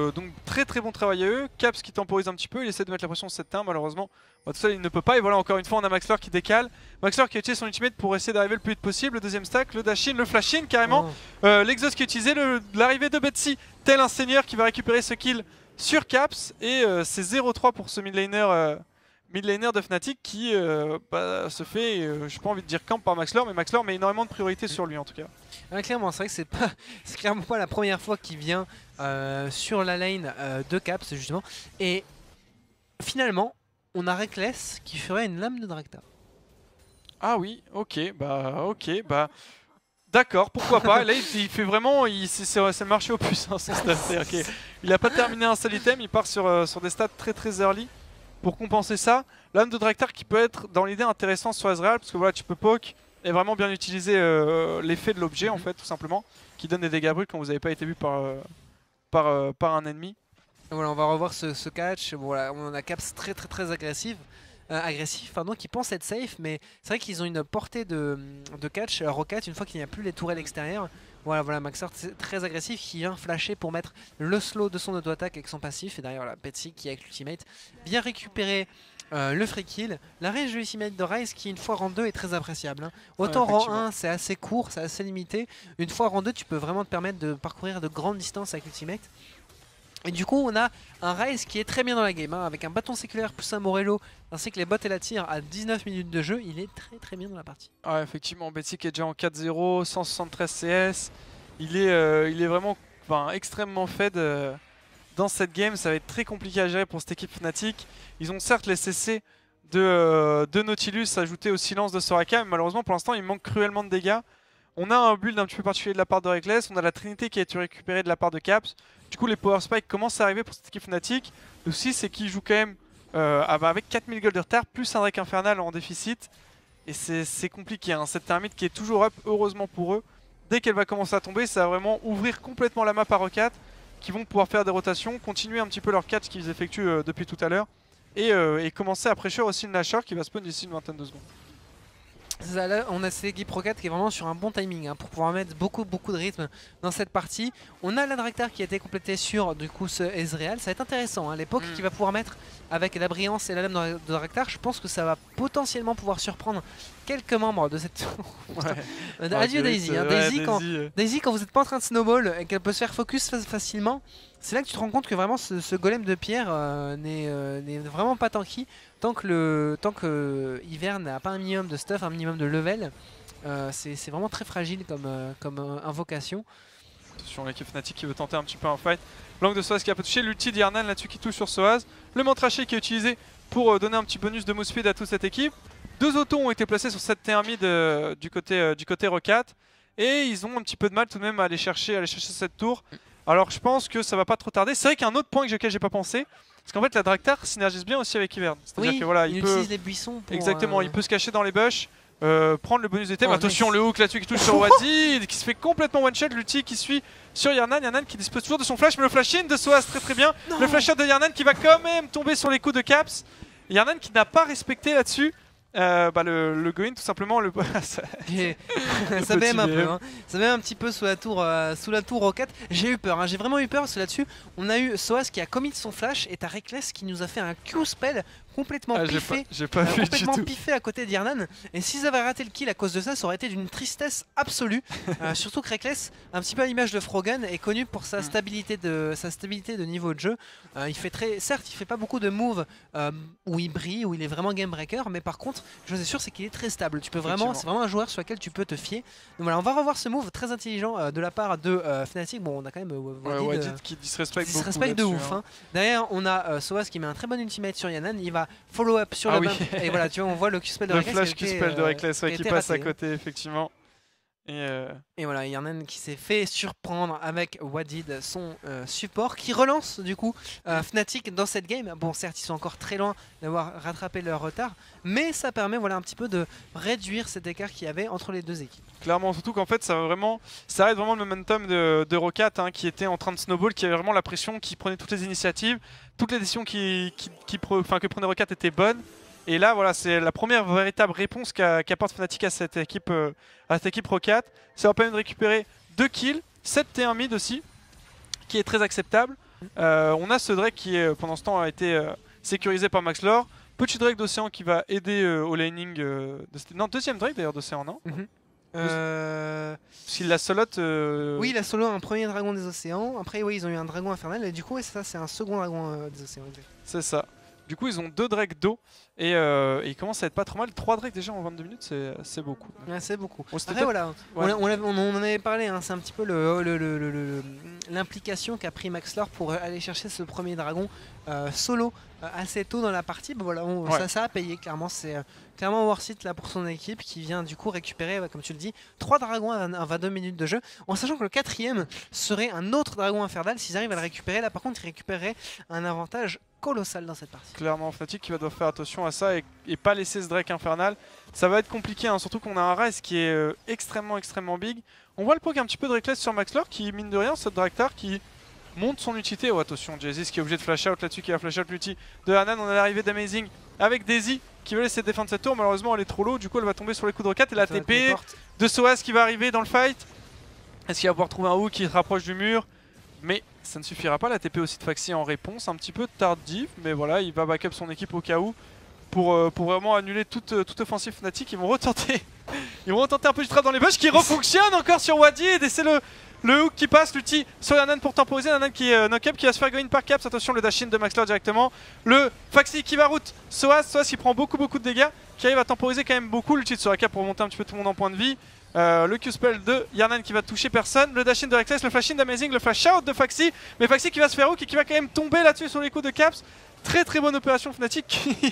Speaker 1: très bon travail à eux. Caps qui temporise un petit peu, il essaie de mettre la pression sur cette team, malheureusement tout seul il ne peut pas. Et voilà, encore une fois on a Maxler qui décale. Maxler qui a utilisé son ultimate pour essayer d'arriver le plus vite possible. Le deuxième stack, le dash in, le flash in carrément. L'exhaust qui est utilisé, l'arrivée de Betsy, tel un seigneur qui va récupérer ce kill sur Caps. Et c'est 0-3 pour ce mid laner de Fnatic qui se fait, j'ai pas envie de dire camp par Maxler, mais Maxler met énormément de priorité sur lui en tout cas.
Speaker 2: Clairement, c'est vrai que c'est clairement pas la première fois qu'il vient sur la lane de Caps justement. Et finalement, on a Reckless qui ferait une lame de Draktar.
Speaker 1: Ah oui, ok, d'accord, pourquoi pas. Là il fait vraiment, c'est le marché au puce hein, son stat. Il a pas terminé un seul item, il part sur des stats très early. Pour compenser ça, l'âme de Draktar qui peut être dans l'idée intéressante sur Ezreal, parce que voilà, tu peux poke et vraiment bien utiliser l'effet de l'objet en fait, tout simplement, qui donne des dégâts bruts quand vous n'avez pas été vu par un ennemi.
Speaker 2: Voilà, on va revoir ce catch. Voilà, on a Caps très agressif, qui pense être safe, mais c'est vrai qu'ils ont une portée de catch. Roccat, une fois qu'il n'y a plus les tourelles extérieures. Voilà, Maxer très agressif qui vient flasher pour mettre le slow de son auto-attaque avec son passif. Et derrière la Betsy qui avec l'ultimate bien récupérer le free kill. La range de l'ultimate de Ryze qui une fois rang 2 est très appréciable. Hein. Autant rang 1 c'est assez court, c'est assez limité. Une fois rang 2 tu peux vraiment te permettre de parcourir de grandes distances avec l'ultimate. Et du coup, on a un Ryze qui est très bien dans la game, hein, avec un bâton séculaire plus un Morello, ainsi que les bots et la tire à 19 minutes de jeu. Il est très bien dans la partie.
Speaker 1: Ouais, effectivement, Betsy qui est déjà en 4-0, 173 CS. Il est vraiment extrêmement fed dans cette game. Ça va être très compliqué à gérer pour cette équipe Fnatic. Ils ont certes les CC de Nautilus ajoutés au silence de Soraka, mais malheureusement pour l'instant il manque cruellement de dégâts. On a un build un petit peu particulier de la part de Reckless, on a la Trinité qui a été récupérée de la part de Caps. Du coup les Power Spikes commencent à arriver pour cette équipe Fnatic. Le souci c'est qu'ils jouent quand même avec 4000 gold de retard, plus un Drake Infernal en déficit. Et c'est compliqué, hein. Cette Thermite qui est toujours up, heureusement pour eux. Dès qu'elle va commencer à tomber, ça va vraiment ouvrir complètement la map à Rocat, qui vont pouvoir faire des rotations, continuer un petit peu leur catch qu'ils effectuent depuis tout à l'heure. Et commencer à pressure aussi le Nashor qui va spawn d'ici une vingtaine de secondes.
Speaker 2: Ça, là, on a cette équipe Rocket qui est vraiment sur un bon timing, hein, pour pouvoir mettre beaucoup de rythme dans cette partie. On a la Draktar qui a été complétée sur du coup ce Ezreal. Ça va être intéressant, hein, l'époque qu'il va pouvoir mettre avec la brillance et la lame de Draktar. Je pense que ça va potentiellement pouvoir surprendre quelques membres de cette... Adieu Daisy, hein. Daisy, quand vous n'êtes pas en train de snowball et qu'elle peut se faire focus facilement, c'est là que tu te rends compte que vraiment ce golem de pierre n'est vraiment pas tanky. Tant que Ivern n'a pas un minimum de stuff, un minimum de level, c'est vraiment très fragile comme invocation.
Speaker 1: Attention, l'équipe Fnatic qui veut tenter un petit peu un fight. Blanc de Soaz qui a pas touché, l'ulti d'Yarnan là-dessus qui touche sur Soaz. Le mantraché qui est utilisé pour donner un petit bonus de move speed à toute cette équipe. 2 autos ont été placés sur cette T1 mid du côté Rocat. Et ils ont un petit peu de mal tout de même à aller chercher cette tour. Alors je pense que ça va pas trop tarder. C'est vrai qu'il y a un autre point auquel j'ai pas pensé. Parce qu'en fait la Draktar synergise bien aussi avec Ivern.
Speaker 2: C'est-à-dire que voilà, il utilise les buissons pour...
Speaker 1: Exactement, il peut se cacher dans les bush, prendre le bonus d'été. Attention, le hook là-dessus qui touche sur Wadzi, qui se fait complètement one-shot. L'ulti qui suit sur Yarnan. Yarnan qui dispose toujours de son flash, mais le flash-in de Soaz très bien. Non. Le flash-shot de Yarnan qui va quand même tomber sur les coups de Caps. Yarnan qui n'a pas respecté là-dessus. Le go-in tout simplement
Speaker 2: ça bème un peu, hein. Ça bème un petit peu sous la tour Rocket. J'ai eu peur, hein. J'ai vraiment eu peur parce que là-dessus on a eu Soaz qui a commit son flash et t'as Reckless qui nous a fait un Q-spell complètement piffé, piffé à côté d'Yarnan. Et s'ils avaient raté le kill à cause de ça, ça aurait été d'une tristesse absolue. Surtout que Reckless, un petit peu à l'image de Frogan, est connu pour sa stabilité de niveau de jeu. Certes, il fait pas beaucoup de moves où il brille, où il est vraiment game breaker, mais par contre, je suis sûr, c'est qu'il est très stable. C'est vraiment un joueur sur lequel tu peux te fier. Donc voilà, on va revoir ce move très intelligent de la part de Fnatic. Bon, on a quand même
Speaker 1: Wadid qui disrespecte
Speaker 2: de ouf, hein. Derrière, on a Soaz qui met un très bon ultimate sur Yannan. Il va follow up sur le bump. Et voilà, tu vois, on voit le Q-spell de Reckless.
Speaker 1: Le flash Q-spell de Reckless qui passe à côté, effectivement.
Speaker 2: Et voilà, Yarnan qui s'est fait surprendre avec Wadid, son support, qui relance du coup Fnatic dans cette game. Bon, certes, ils sont encore très loin d'avoir rattrapé leur retard, mais ça permet un petit peu de réduire cet écart qu'il y avait entre les deux équipes.
Speaker 1: Clairement, surtout qu'en fait, ça arrête vraiment le momentum de Rocat, hein, qui était en train de snowball, qui avait vraiment la pression, qui prenait toutes les initiatives, toutes les décisions que prenait Rocat étaient bonnes. Et là, voilà, c'est la première véritable réponse qu'apporte Fnatic à cette équipe Rocat. Ça va permettre de récupérer 2 kills, 7 T1 mid aussi, qui est très acceptable. On a ce Drake qui, pendant ce temps, a été sécurisé par Maxlore. Petit Drake d'Océan qui va aider au laning. Non, deuxième Drake d'ailleurs d'Océan, non? Parce qu'il la solote.
Speaker 2: Oui, il a solo un premier dragon des océans. Après, oui, ils ont eu un dragon infernal. Et du coup, ça, c'est un second dragon des océans.
Speaker 1: C'est ça. Du coup, ils ont 2 drakes d'eau et ils commencent à être pas trop mal. 3 drakes déjà en 22 minutes, c'est beaucoup.
Speaker 2: Ouais, c'est beaucoup. Après, voilà, on en avait parlé, hein, c'est un petit peu l'implication qu'a pris Maxlore pour aller chercher ce premier dragon solo assez tôt dans la partie. Bah, voilà, ça a payé, clairement. C'est clairement worth it là, pour son équipe qui vient du coup récupérer, comme tu le dis, 3 dragons à 22 minutes de jeu. En sachant que le 4ème serait un autre dragon infernal. S'ils arrivent à le récupérer, là par contre, ils récupéreraient un avantage colossal dans cette partie.
Speaker 1: Clairement, Fnatic qui va devoir faire attention à ça et pas laisser ce Drake infernal. Ça va être compliqué, hein, surtout qu'on a un Ryze qui est extrêmement big. On voit le poke un petit peu de Reckless sur Maxlore qui, mine de rien, cette Draktar qui monte son utilité. Oh, attention, Jayzis qui est obligé de flash out là-dessus, qui va flash out l'ulti de Hanan. On a l'arrivée d'Amazing avec Daisy qui veut laisser défendre cette tour. Malheureusement, elle est trop low, du coup, elle va tomber sur les coups de Rocat. Et la TP de Soaz qui va arriver dans le fight. Est-ce qu'il va pouvoir trouver un hook qui se rapproche du mur? Mais ça ne suffira pas, la TP aussi de Faxi en réponse, un petit peu tardif, mais voilà, il va backup son équipe au cas où pour vraiment annuler toute offensive Fnatic. Ils vont retenter un peu du trap dans les bush qui refonctionne encore sur Wadid et c'est Le hook qui passe, l'ulti sur Nanan pour temporiser. Nanan qui est knock-up, qui va se faire go in par caps. Attention, le dash-in de Maxlor directement. Le Faxi qui va route Soaz. Soaz qui prend beaucoup de dégâts, qui arrive à temporiser quand même beaucoup. L'ulti de Soraka pour remonter un petit peu tout le monde en point de vie. Le Q-spell de Yarnan qui va toucher personne. Le dash-in de Reckless, le flash-in d'Amazing, le flash-out de Faxi. Mais Faxi qui va se faire hook et qui va quand même tomber là-dessus sur les coups de caps. Très bonne opération Fnatic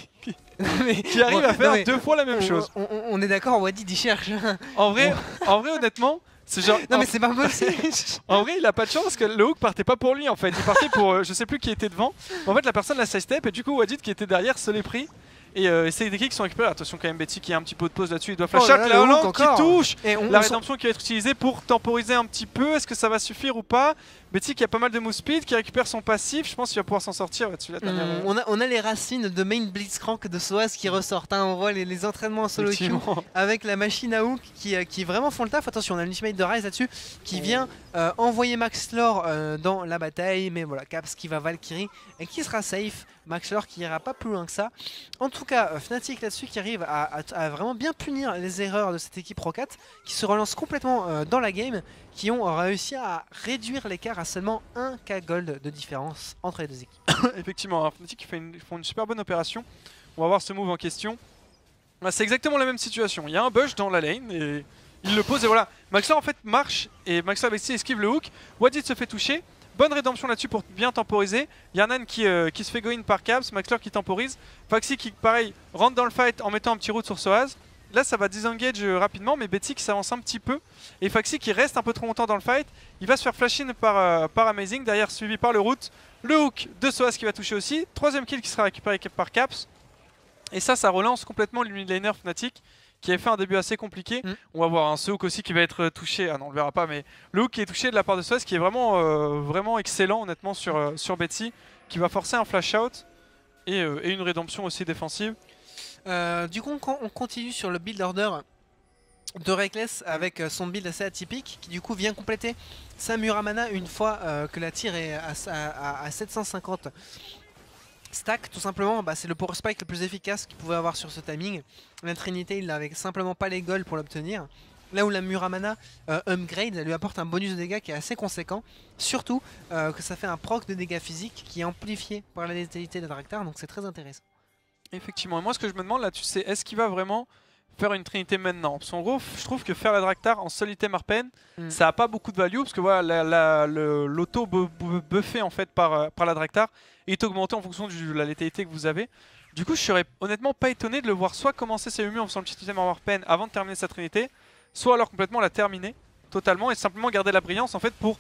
Speaker 1: qui arrive à faire 2 fois la même chose.
Speaker 2: On est d'accord, Wadid il cherche.
Speaker 1: En vrai honnêtement, c'est genre.
Speaker 2: Non mais c'est pas possible.
Speaker 1: En vrai, il a pas de chance parce que le hook partait pas pour lui en fait. Il partait pour je sais plus qui était devant. En fait, la personne l'a side-step et du coup, Wadid qui était derrière se l'est pris. Et c'est des kills qui sont récupérés. Attention quand même, Betty qui a un petit peu de pause là-dessus. Il doit flash out. La Hollande qui touche. Et la rédemption qui va être utilisée pour temporiser un petit peu. Est-ce que ça va suffire ou pas? Betty qui a pas mal de move speed, qui récupère son passif. Je pense qu'il va pouvoir s'en sortir là-dessus.
Speaker 2: On a les racines de main Blitzcrank de Soaz qui ressortent. Hein. On voit les entraînements en solo queue avec la machine à hook qui vraiment font le taf. Attention, on a l'ultimate de Ryze là-dessus qui vient envoyer Maxlor dans la bataille. Mais voilà, Caps qui va Valkyrie et qui sera safe. Maxlor qui ira pas plus loin que ça. En tout cas, Fnatic là-dessus qui arrive à vraiment bien punir les erreurs de cette équipe Rocket qui se relance complètement dans la game, qui ont réussi à réduire l'écart à seulement 1k gold de différence entre les deux équipes.
Speaker 1: Effectivement, Fnatic font une super bonne opération. On va voir ce move en question. C'est exactement la même situation. Il y a un bush dans la lane et il le pose et voilà. Maxlor en fait marche et Maxlor esquive le hook. Wadid se fait toucher. Bonne rédemption là-dessus pour bien temporiser. Yarnan qui se fait go in par Caps, Maxlor qui temporise. Faxi qui pareil rentre dans le fight en mettant un petit route sur Soaz. Là ça va disengage rapidement mais Betty qui s'avance un petit peu. Et Faxi qui reste un peu trop longtemps dans le fight. Il va se faire flash in par Amazing, derrière suivi par le route. Le hook de Soaz qui va toucher aussi. 3ème kill qui sera récupéré par Caps. Et ça relance complètement le mid laner Fnatic qui avait fait un début assez compliqué. On va voir ce hook aussi qui va être touché. Ah non, on le verra pas, mais le hook qui est touché de la part de Soaz qui est vraiment excellent honnêtement sur Betsy, qui va forcer un flash out et une rédemption aussi défensive.
Speaker 2: Du coup, on continue sur le build order de Reckless avec son build assez atypique qui du coup vient compléter sa Muramana une fois que la tire est à 750 stack. Tout simplement, c'est le power spike le plus efficace qu'il pouvait avoir sur ce timing. La Trinité, il n'avait simplement pas les golds pour l'obtenir. Là où la Muramana upgrade lui apporte un bonus de dégâts qui est assez conséquent. Surtout que ça fait un proc de dégâts physiques qui est amplifié par la létalité de Draktar, donc c'est très intéressant.
Speaker 1: Effectivement, et moi ce que je me demande là-dessus c'est est-ce qu'il va vraiment faire une Trinité maintenant? Parce qu'en gros, je trouve que faire la Draktar en seul item Arpen, ça n'a pas beaucoup de value parce que voilà, l'auto buffé en fait par la Draktar est augmenté en fonction de la létalité que vous avez. Du coup, je serais honnêtement pas étonné de le voir soit commencer ses humus en faisant le petit item en Arpen avant de terminer sa Trinité, soit alors complètement la terminer totalement et simplement garder la brillance en fait pour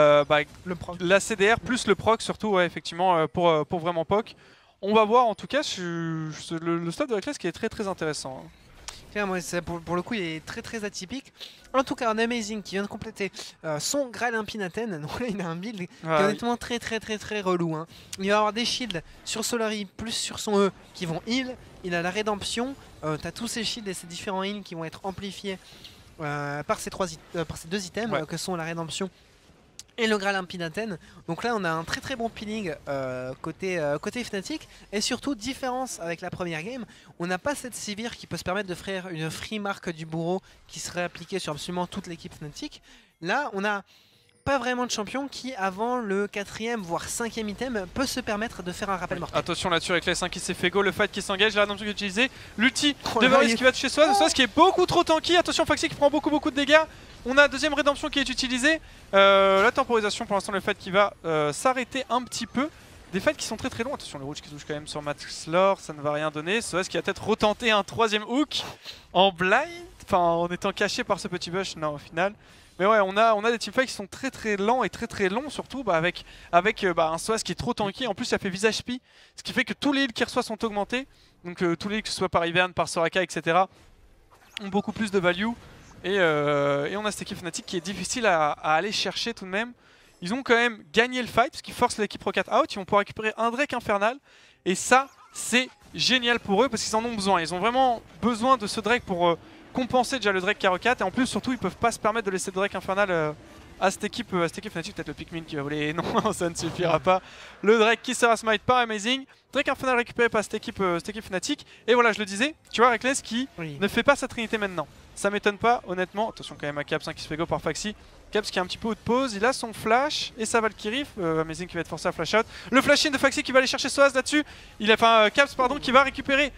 Speaker 1: la CDR plus le proc surtout, ouais, effectivement, pour vraiment POC. On va voir en tout cas le stade de Reckless qui est très intéressant.
Speaker 2: Pour le coup, il est très atypique. En tout cas, un Amazing qui vient de compléter son Graal Impinaten. Donc là, il a un build qui est honnêtement très relou. Hein. Il va avoir des shields sur Solary plus sur son E qui vont heal. Il a la rédemption. Tu as tous ces shields et ces différents heals qui vont être amplifiés par ces 2 items que sont la rédemption et le Graal Impinaten. Donc là on a un très bon peeling côté Fnatic. Et surtout différence avec la première game, on n'a pas cette Sivir qui peut se permettre de faire une free marque du bourreau qui serait appliquée sur absolument toute l'équipe Fnatic. Là on a pas vraiment de champion qui avant le 4ème voire 5ème item peut se permettre de faire un rappel mortel.
Speaker 1: Attention là-dessus avec les 5 qui s'est fait go, le fight qui s'engage, la rédemption qui est utilisée, l'ulti de Varus qui va toucher Soaz, Soaz qui est beaucoup trop tanky. Attention Faxi qui prend beaucoup de dégâts. On a deuxième rédemption qui est utilisée. La temporisation pour l'instant, le fight qui va s'arrêter un petit peu. Des fights qui sont très longs. Attention le rouge qui touche quand même sur Maxlor, ça ne va rien donner. Soaz qui a peut-être retenté un 3ème hook en blind, enfin en étant caché par ce petit bush, non au final. Mais ouais, on a des teamfights qui sont très lents et très longs surtout avec un Soaz qui est trop tanky. En plus ça fait visage pi, ce qui fait que tous les heals qu'il reçoit sont augmentés. Donc tous les heals que ce soit par Ivern, par Soraka, etc. ont beaucoup plus de value. Et on a cette équipe Fnatic qui est difficile à aller chercher tout de même. Ils ont quand même gagné le fight parce qu'ils forcent l'équipe Rocket out. Ils vont pouvoir récupérer un Drake infernal. Et ça, c'est génial pour eux parce qu'ils en ont besoin. Ils ont vraiment besoin de ce Drake pour compenser déjà le Drake K4. Et en plus, surtout, ils peuvent pas se permettre de laisser le Drake infernal à cette équipe Fnatic. Peut-être le Pikmin qui va voler. Non, ça ne suffira pas. Le Drake qui sera smite par Amazing. Drake infernal récupéré par cette équipe Fnatic. Et voilà, je le disais, tu vois, Reckless qui ne fait pas sa Trinité maintenant. Ça m'étonne pas, honnêtement. Attention quand même à Caps qui se fait go par Faxi. Caps qui est un petit peu haut de pause, il a son flash et sa Valkyrie. Amazing qui va être forcé à flash out. Le flash in de Faxi qui va aller chercher Soaz là-dessus. Il a enfin Caps pardon qui va récupérer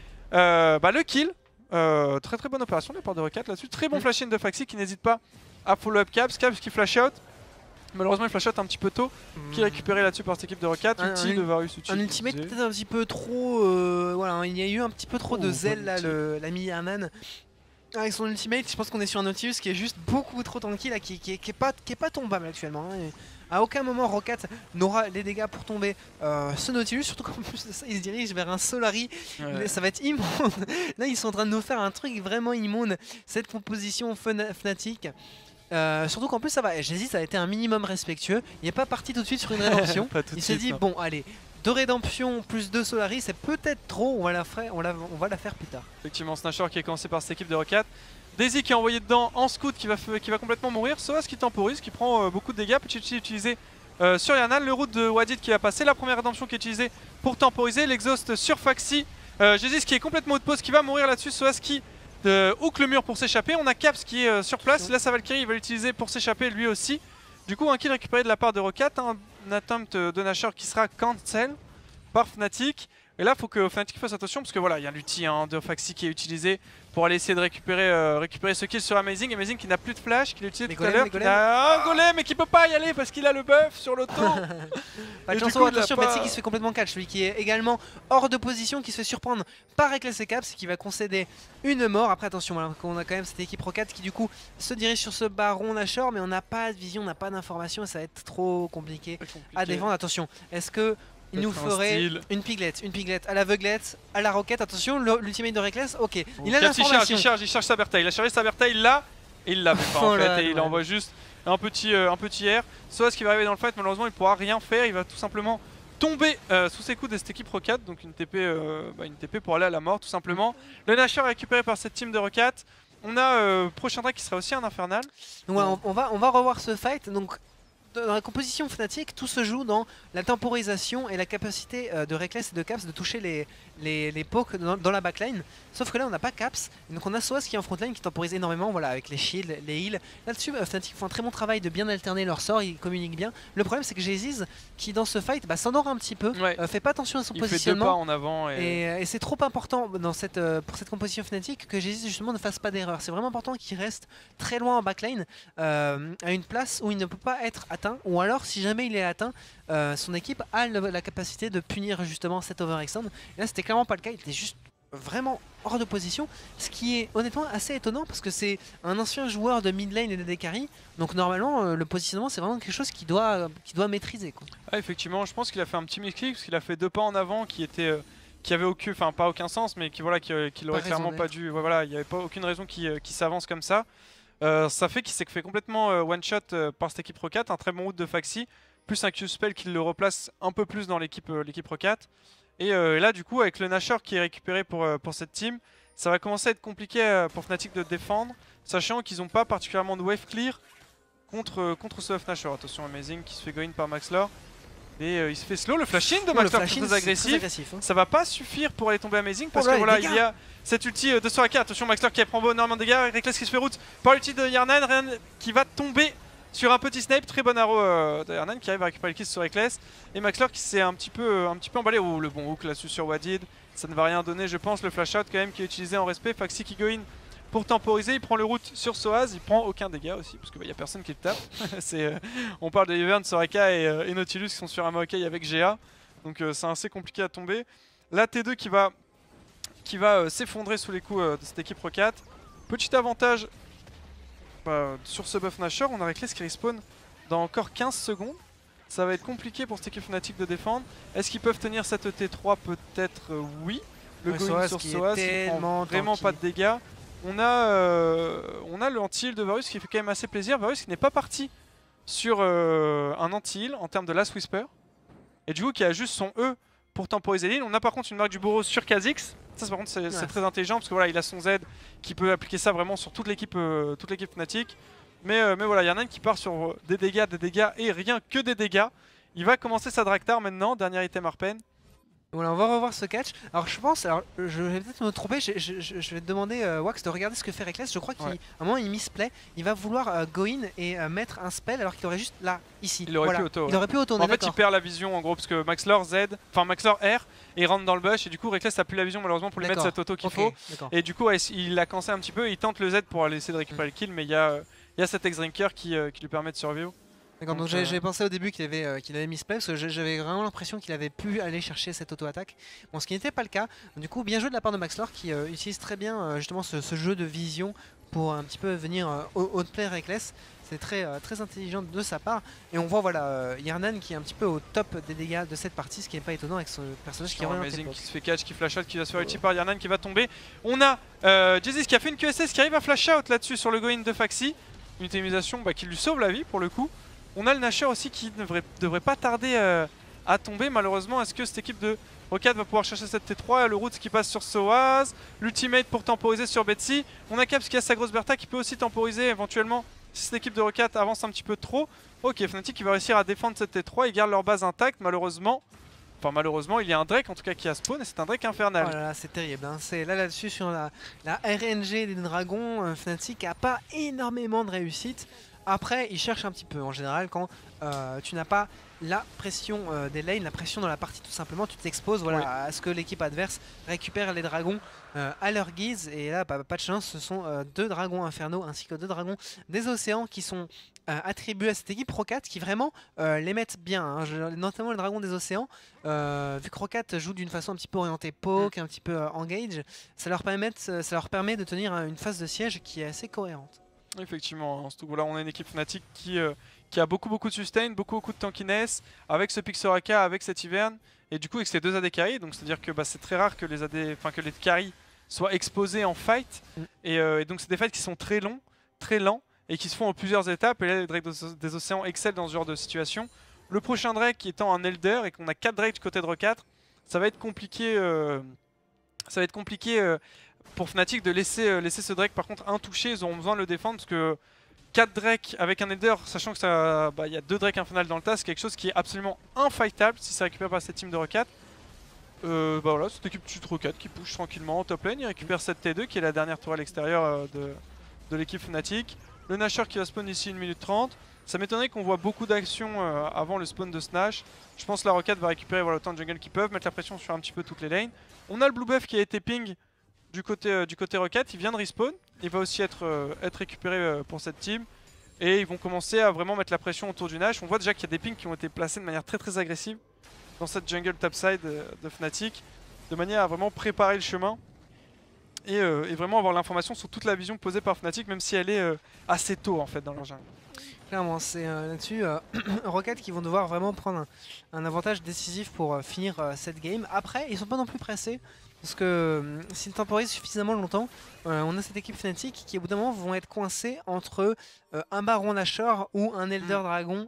Speaker 1: le kill. Très très bonne opération de la part de Rocket là-dessus. Très bon flash in de Faxi qui n'hésite pas à follow up Caps. Caps qui flash out. Malheureusement il flash out un petit peu tôt. Qui est récupéré là-dessus par cette équipe de Rocket. Ulti de Varus utilisé.
Speaker 2: Un ultimate peut-être un petit peu trop. Voilà, il y a eu un petit peu trop de zèle là, l'ami Hernan. Avec son ultimate, je pense qu'on est sur un Nautilus qui est juste beaucoup trop tranquille, là, qui est pas tombable actuellement. Hein. À aucun moment Rocket n'aura les dégâts pour tomber ce Nautilus, surtout qu'en plus de ça il se dirige vers un Solari. Ouais. Ça va être immonde. Là ils sont en train de nous faire un truc vraiment immonde, cette composition Fnatic. Surtout qu'en plus ça va, Jésus ça a été un minimum respectueux, il n'est pas parti tout de suite sur une rédemption. Il s'est dit bon allez, 2 rédemptions plus 2 Solari c'est peut-être trop, on va la faire plus tard.
Speaker 1: Effectivement Snatcher qui est commencé par cette équipe de Rocket. Daisy qui est envoyé dedans en scout qui va complètement mourir. Soaz qui temporise, qui prend beaucoup de dégâts. Petit outil utilisé sur Yanal. Le route de Wadid qui va passer. La première rédemption qui est utilisée pour temporiser. L'exhaust sur Faxi. Jésus qui est complètement haut de pause qui va mourir là-dessus. Soaz qui hook le mur pour s'échapper. On a Caps qui est sur place. Là sa Valkyrie il va l'utiliser pour s'échapper lui aussi. Du coup un kill récupéré de la part de Rocket. Un attempt de Nashor qui sera cancel par Fnatic. Et là, il faut que Fnatic fasse attention parce que voilà, il y a l'ulti de Faxi qui est utilisé pour aller essayer de récupérer ce kill sur Amazing. Amazing qui n'a plus de flash, qui l'a utilisé tout à l'heure. Il a un golem mais qui peut pas y aller parce qu'il a le buff sur l'auto.
Speaker 2: Pas de chance, attention, Betsy qui se fait complètement catch, lui qui est également hors de position, qui se fait surprendre par Reckless et Caps, qui va concéder une mort. Après, attention, voilà, on a quand même cette équipe Rocket qui du coup se dirige sur ce baron Nashor, mais on n'a pas de vision, on n'a pas d'information et ça va être trop compliqué à défendre. Attention, est-ce que il nous ferait une piglet à l'aveuglette, à la roquette, attention, l'ultimate de Reckless, ok. Il a l'information.
Speaker 1: Il charge sa Bertha, il a chargé sa Bertha, il l'a, et il l'avait pas en fait, et il envoie juste un petit air. Soaz qui va arriver dans le fight, malheureusement il pourra rien faire, il va tout simplement tomber sous ses coups de cette équipe Rocket, donc une TP pour aller à la mort tout simplement. Le Nashor est récupéré par cette team de Rocket. On a prochain drag qui sera aussi un infernal.
Speaker 2: Donc, ouais, on va revoir ce fight, donc dans la composition Fnatic, tout se joue dans la temporisation et la capacité de Reckless et de Caps de toucher les pokes dans la backline. Sauf que là on n'a pas Caps, donc on a Soaz qui est en frontline qui temporise énormément, voilà, avec les shields, les heals. Là-dessus Fnatic font un très bon travail de bien alterner leurs sorts, ils communiquent bien. Le problème c'est que Jésus qui dans ce fight s'endort un petit peu, fait pas attention à son positionnement.
Speaker 1: Il fait 2 pas en avant
Speaker 2: et c'est trop important dans pour cette composition Fnatic que Jésus justement ne fasse pas d'erreur. C'est vraiment important qu'il reste très loin en backline, à une place où il ne peut pas être atteint, ou alors si jamais il est atteint, son équipe a la capacité de punir justement cet overextend. Et là c'était clairement pas le cas, il était juste vraiment hors de position, ce qui est honnêtement assez étonnant parce que c'est un ancien joueur de mid lane et de DD carry, donc normalement le positionnement c'est vraiment quelque chose qu'il doit maîtriser, quoi.
Speaker 1: Ah, effectivement, je pense qu'il a fait un petit misclick parce qu'il a fait 2 pas en avant qui avait aucun sens, mais qui aurait clairement pas dû, voilà, il n'y avait pas aucune raison qu'il s'avance comme ça. Ça fait qu'il s'est fait complètement one shot par cette équipe Rocket, un très bon route de Faxi, plus un Q-spell qui le replace un peu plus dans l'équipe Rocket. Et là du coup avec le Nashor qui est récupéré pour cette team, ça va commencer à être compliqué pour Fnatic de défendre, sachant qu'ils n'ont pas particulièrement de wave clear contre ce Nashor. Attention Amazing qui se fait go in par Maxlor. Et il se fait slow, le flash in de Maxlor très agressif. Ça va pas suffire pour aller tomber Amazing parce que voilà, il y a cette ulti de Soraka. Attention Maxlor qui prend énormément de dégâts, Reckless qui se fait route par l'ulti de Yarnan, qui va tomber sur un petit snipe, très bon arrow de Hernan qui arrive à récupérer le kill sur Reckless. Et Maxlor qui s'est un petit peu emballé. Oh, le bon hook là-dessus sur Wadid. Ça ne va rien donner, je pense. Le flash out quand même qui est utilisé en respect. Faxi qui go in pour temporiser. Il prend le route sur Soaz. Il prend aucun dégât aussi parce qu'il n'y a personne qui le tape. On parle de Ivern, Soraka et Nautilus qui sont sur un Maokai avec GA. Donc c'est assez compliqué à tomber. Là T2 qui va s'effondrer sous les coups de cette équipe Rocket. Petit avantage. Sur ce buff Nashor, on a Reckless qui respawn dans encore 15 secondes. Ça va être compliqué pour cette équipe Fnatic de défendre. Est-ce qu'ils peuvent tenir cette T3? Peut-être oui. Le go-in sur Soaz qui prend vraiment pas de dégâts. On a le anti-heal de Varus qui fait quand même assez plaisir. Varus qui n'est pas parti sur un anti-heal en termes de Last Whisper. Et du coup qui a juste son E pour temporiser l'heal. On a par contre une marque du bourreau sur Kha'Zix. Ça par contre c'est très intelligent parce que voilà, il a son Z qui peut appliquer ça vraiment sur toute l'équipe Fnatic. Mais voilà, il y en a un qui part sur des dégâts et rien que des dégâts. Il va commencer sa Draktar maintenant, dernier item Arpen.
Speaker 2: Voilà, on va revoir ce catch. Alors je pense, alors je vais peut-être me tromper, je vais te demander Wax de regarder ce que fait Reckless. Je crois qu'à un moment il misplay, il va vouloir go in et mettre un spell alors qu'il aurait juste là, ici.
Speaker 1: Il aurait pu auto.
Speaker 2: Il aurait pu auto,
Speaker 1: en fait il perd la vision en gros parce que Maxlor Z, enfin Maxlor R et il rentre dans le bush et du coup Reckless a plus la vision malheureusement pour lui mettre cette auto qu'il faut. Et du coup il l'a cancé un petit peu, il tente le Z pour essayer de récupérer le kill mais il y a cet X-Drinker qui lui permet de survivre.
Speaker 2: D'accord, donc j'avais pensé au début qu'il avait misplay parce que j'avais vraiment l'impression qu'il avait pu aller chercher cette auto-attaque. Bon, ce qui n'était pas le cas. Du coup, bien joué de la part de Maxlor qui utilise très bien justement ce jeu de vision pour un petit peu venir outplay Reckless. C'est très intelligent de sa part. Et on voit voilà Yernan qui est un petit peu au top des dégâts de cette partie, ce qui n'est pas étonnant avec ce personnage qui est
Speaker 1: Amazing qui se fait catch, qui flash out, qui va se faire ulti par Yernan qui va tomber. On a Jesus qui a fait une QSS qui arrive à flash out là-dessus sur le go-in de Faxi. Une utilisation qui lui sauve la vie pour le coup. On a le Nashor aussi qui ne devrait pas tarder à tomber malheureusement. Est-ce que cette équipe de Roccat va pouvoir chercher cette T3? Le Roots qui passe sur Soaz, l'ultimate pour temporiser sur Betsy. On a Caps qui a sa grosse Bertha qui peut aussi temporiser éventuellement si cette équipe de Roccat avance un petit peu trop. Ok, Fnatic qui va réussir à défendre cette T3, ils gardent leur base intacte malheureusement. Enfin malheureusement il y a un Drake en tout cas qui a spawn et c'est un Drake infernal.
Speaker 2: Oh là là, c'est terrible, hein. C'est là-dessus sur la RNG des dragons, Fnatic a pas énormément de réussite. Après, il cherche un petit peu en général quand tu n'as pas la pression des lanes, la pression dans la partie tout simplement, tu t'exposes à ce que l'équipe adverse récupère les dragons à leur guise. Et là, pas de chance, ce sont 2 dragons infernaux ainsi que 2 dragons des océans qui sont attribués à cette équipe Roccat qui vraiment les mettent bien, hein. Notamment le dragon des océans, vu que Roccat joue d'une façon un petit peu orientée poke, un petit peu engage, ça leur permet de tenir une phase de siège qui est assez cohérente.
Speaker 1: Effectivement, là on a une équipe Fnatic qui a beaucoup de sustain, beaucoup de tankiness, avec ce Pixoraka, avec cet Ivern, et du coup avec ces 2 AD carry, donc c'est à dire que c'est très rare que les carry soient exposés en fight, et donc c'est des fights qui sont très longs, très lents, et qui se font en plusieurs étapes, et là les Drakes des océans excellent dans ce genre de situation. Le prochain Drake qui étant un Elder, et qu'on a 4 Drakes du côté de Roccat, ça va être compliqué, pour Fnatic de laisser ce Drake par contre intouché. Ils auront besoin de le défendre parce que 4 Drake avec un Elder, sachant que y a 2 Drakes infernales dans le tas, c'est quelque chose qui est absolument infightable si c'est récupéré par cette team de Roccat. Voilà, cette équipe de Roccat qui push tranquillement en top lane, il récupère cette T2 qui est la dernière tour à l'extérieur de l'équipe Fnatic. Le Nashor qui va spawn ici 1 minute 30. Ça m'étonnerait qu'on voit beaucoup d'actions avant le spawn de Snash. Je pense que la Roccat va récupérer autant de jungle qu'ils peuvent, mettre la pression sur un petit peu toutes les lanes. On a le Blue Buff qui a été ping du côté Roccat, il vient de respawn, il va aussi être récupéré pour cette team. Et ils vont commencer à vraiment mettre la pression autour du Nash. On voit déjà qu'il y a des pings qui ont été placés de manière très agressive dans cette jungle topside de Fnatic, de manière à vraiment préparer le chemin et vraiment avoir l'information sur toute la vision posée par Fnatic, même si elle est assez tôt en fait dans leur jungle.
Speaker 2: Clairement, c'est là-dessus Roccat qui vont devoir vraiment prendre un avantage décisif pour finir cette game. Après, ils sont pas non plus pressés. Parce que s'ils temporisent suffisamment longtemps, on a cette équipe Fnatic qui au bout d'un moment vont être coincés entre un Baron Nashor ou un Elder Dragon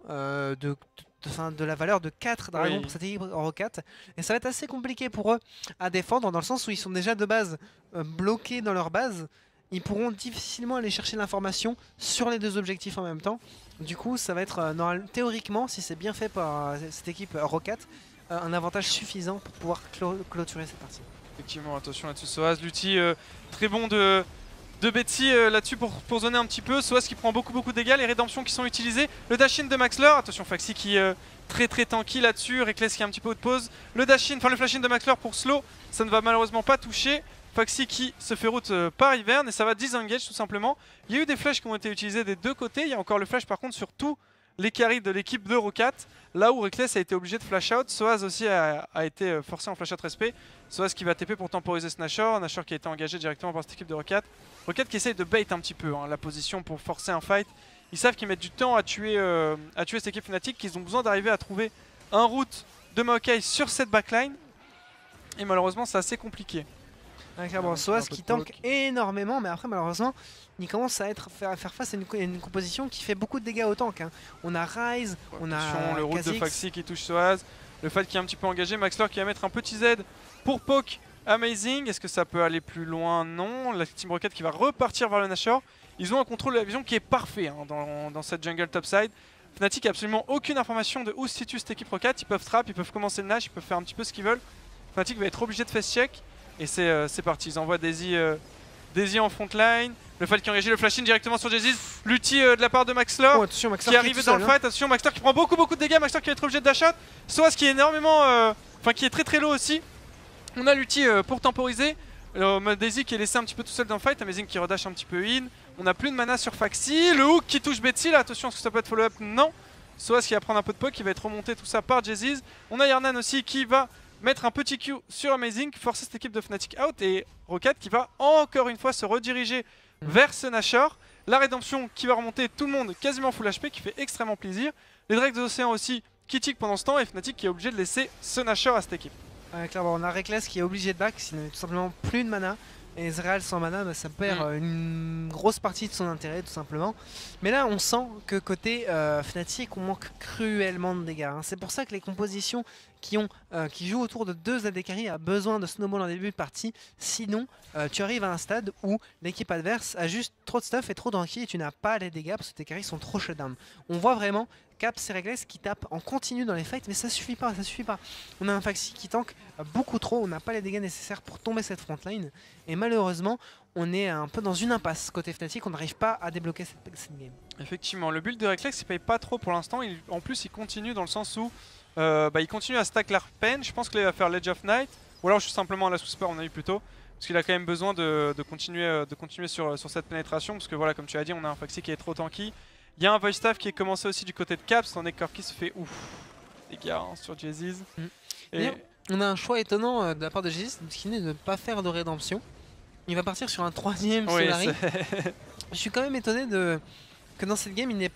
Speaker 2: de la valeur de 4 dragons pour cette équipe Roccat. Et ça va être assez compliqué pour eux à défendre dans le sens où ils sont déjà de base bloqués dans leur base. Ils pourront difficilement aller chercher l'information sur les 2 objectifs en même temps. Du coup, ça va être théoriquement, si c'est bien fait par cette équipe Roccat, un avantage suffisant pour pouvoir clôturer cette partie.
Speaker 1: Effectivement, attention là-dessus, Soaz, l'outil très bon de Betsy là-dessus pour zoner un petit peu. Soaz qui prend beaucoup de dégâts, les rédemptions qui sont utilisées. Le dash-in de Maxlor, attention Faxi qui est très tanky là-dessus. Reckless qui a un petit peu de pause. Le dash-in, enfin le flash-in de Maxlor pour slow, ça ne va malheureusement pas toucher. Faxi qui se fait route par Ivern et ça va disengage tout simplement. Il y a eu des flashs qui ont été utilisés des 2 côtés. Il y a encore le flash par contre sur tous les carries de l'équipe de Roccat. Là où Reckless a été obligé de flash out, Soaz aussi a été forcé en flash out respect. Soaz qui va TP pour temporiser ce Nashor, Nashor qui a été engagé directement par cette équipe de Roccat. Roccat qui essaye de bait un petit peu la position pour forcer un fight. Ils savent qu'ils mettent du temps à tuer cette équipe Fnatic, qu'ils ont besoin d'arriver à trouver un route de Maokai sur cette backline. Et malheureusement c'est assez compliqué.
Speaker 2: Clairement, Soaz qui tank énormément, mais après malheureusement il commence à faire face à une composition qui fait beaucoup de dégâts au tank, hein. On a Ryze, on a
Speaker 1: le route de Faxi qui touche Soaz, le fight qui est un petit peu engagé, Maxlor qui va mettre un petit Z pour poke Amazing. Est-ce que ça peut aller plus loin? Non. La Team Roccat qui va repartir vers le Nashor. Ils ont un contrôle de la vision qui est parfait dans cette jungle topside. Fnatic a absolument aucune information de où se situe cette équipe Roccat. Ils peuvent trap, ils peuvent commencer le Nash, ils peuvent faire un petit peu ce qu'ils veulent. Fnatic va être obligé de face check. Et c'est parti, ils envoient Daisy en front line. Le fight qui engage le flash in directement sur Jayziz. L'ulti de la part de Maxlor
Speaker 2: attention, Maxlor
Speaker 1: qui arrive dans le fight. Attention, Maxlor qui prend beaucoup de dégâts. Maxlor qui va être obligé de dash out. Soaz qui est énormément. Enfin, qui est très low aussi. On a l'ulti pour temporiser. Daisy qui est laissé un petit peu tout seul dans le fight. Amazing qui redash un petit peu in. On a plus de mana sur Faxi. Le hook qui touche Betsy. Là, attention, est-ce que ça peut être follow-up? Non. Soaz qui va prendre un peu de poke. Qui va être remonté tout ça par Jayziz. On a Yarnan aussi qui va mettre un petit Q sur Amazing, forcer cette équipe de Fnatic out, et Roccat qui va encore une fois se rediriger vers ce Nashor. La rédemption qui va remonter tout le monde quasiment full HP, qui fait extrêmement plaisir. Les Drakes de l'Océan aussi qui tiquent pendant ce temps, et Fnatic qui est obligé de laisser ce Nashor à cette équipe.
Speaker 2: Clairement, on a Reckless qui est obligé de back, s'il n'a tout simplement plus de mana. Et Ezreal sans mana, bah, ça perd une grosse partie de son intérêt tout simplement. Mais là on sent que côté Fnatic on manque cruellement de dégâts. Hein. C'est pour ça que les compositions qui jouent autour de 2 AD carry a besoin de snowball en début de partie. Sinon tu arrives à un stade où l'équipe adverse a juste trop de stuff et trop de ranky et tu n'as pas les dégâts parce que tes carries sont trop shutdown. On voit vraiment Caps et Reckless qui tapent en continu dans les fights, mais ça suffit pas, On a un Faxi qui tank beaucoup trop, on n'a pas les dégâts nécessaires pour tomber cette frontline. Et malheureusement, on est un peu dans une impasse côté Fnatic, on n'arrive pas à débloquer cette game.
Speaker 1: Effectivement, le build de Reckless il paye pas trop pour l'instant, en plus il continue dans le sens où il continue à stack l'Arpen, je pense qu'il va faire Ledge of Night, ou alors juste simplement à la sous-sport on a eu plus tôt. Parce qu'il a quand même besoin de continuer sur cette pénétration, parce que voilà, comme tu as dit, on a un Faxi qui est trop tanky. Il y a un Voice Staff qui est commencé aussi du côté de Caps, tandis que Corki se fait ouf, les gars, hein, sur Jayziz.
Speaker 2: Et on a un choix étonnant de la part de Jayziz qui n'est de ne pas faire de rédemption. Il va partir sur un 3ème Solari. Je suis quand même étonné que dans cette game il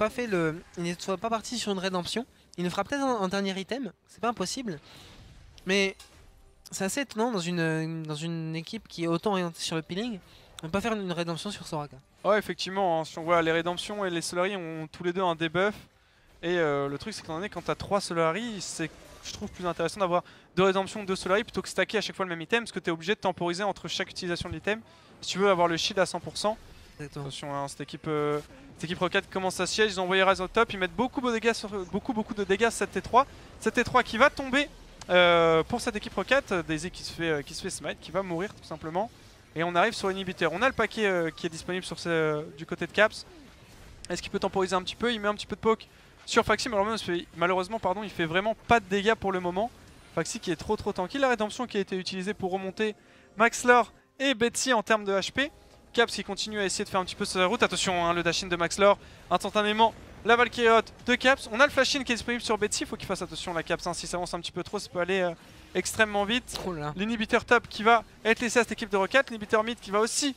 Speaker 2: ne soit pas parti sur une rédemption. Il nous fera peut-être un dernier item, c'est pas impossible. Mais c'est assez étonnant dans une équipe qui est autant orientée sur le peeling. On ne peut pas faire une rédemption sur Soraka.
Speaker 1: Ouais, effectivement, hein, si on voit les rédemptions et les Solari ont tous les deux un debuff. Et le truc, c'est qu'en quand tu as 3 Solari, c'est, je trouve, plus intéressant d'avoir 2 rédemptions, 2 Solari plutôt que stacker à chaque fois le même item, parce que tu es obligé de temporiser entre chaque utilisation de l'item si tu veux avoir le shield à 100%.
Speaker 2: Exactement.
Speaker 1: Attention, hein, cette équipe Rocket commence à siège, ils ont envoyé Rise au top, ils mettent beaucoup de dégâts sur cette T3. Cette T3 qui va tomber pour cette équipe Rocket, Daisy qui se fait smite, qui va mourir tout simplement. Et on arrive sur l'inhibiteur. On a le paquet qui est disponible du côté de Caps. Est-ce qu'il peut temporiser un petit peu? Il met un petit peu de poke sur Faxi, malheureusement il fait vraiment pas de dégâts pour le moment. Faxi qui est trop tranquille. La rédemption qui a été utilisée pour remonter Maxlor et Betsy en termes de HP. Caps qui continue à essayer de faire un petit peu sa route. Attention, hein, le dash-in de Maxlor. Instantanément, la Valkyrie de Caps. On a le flash-in qui est disponible sur Betsy. Il faut qu'il fasse attention la Caps. Hein. Si ça avance un petit peu trop, ça peut aller extrêmement vite. L'inhibiteur top qui va être laissé à cette équipe de Rocket. L'inhibiteur mid qui va aussi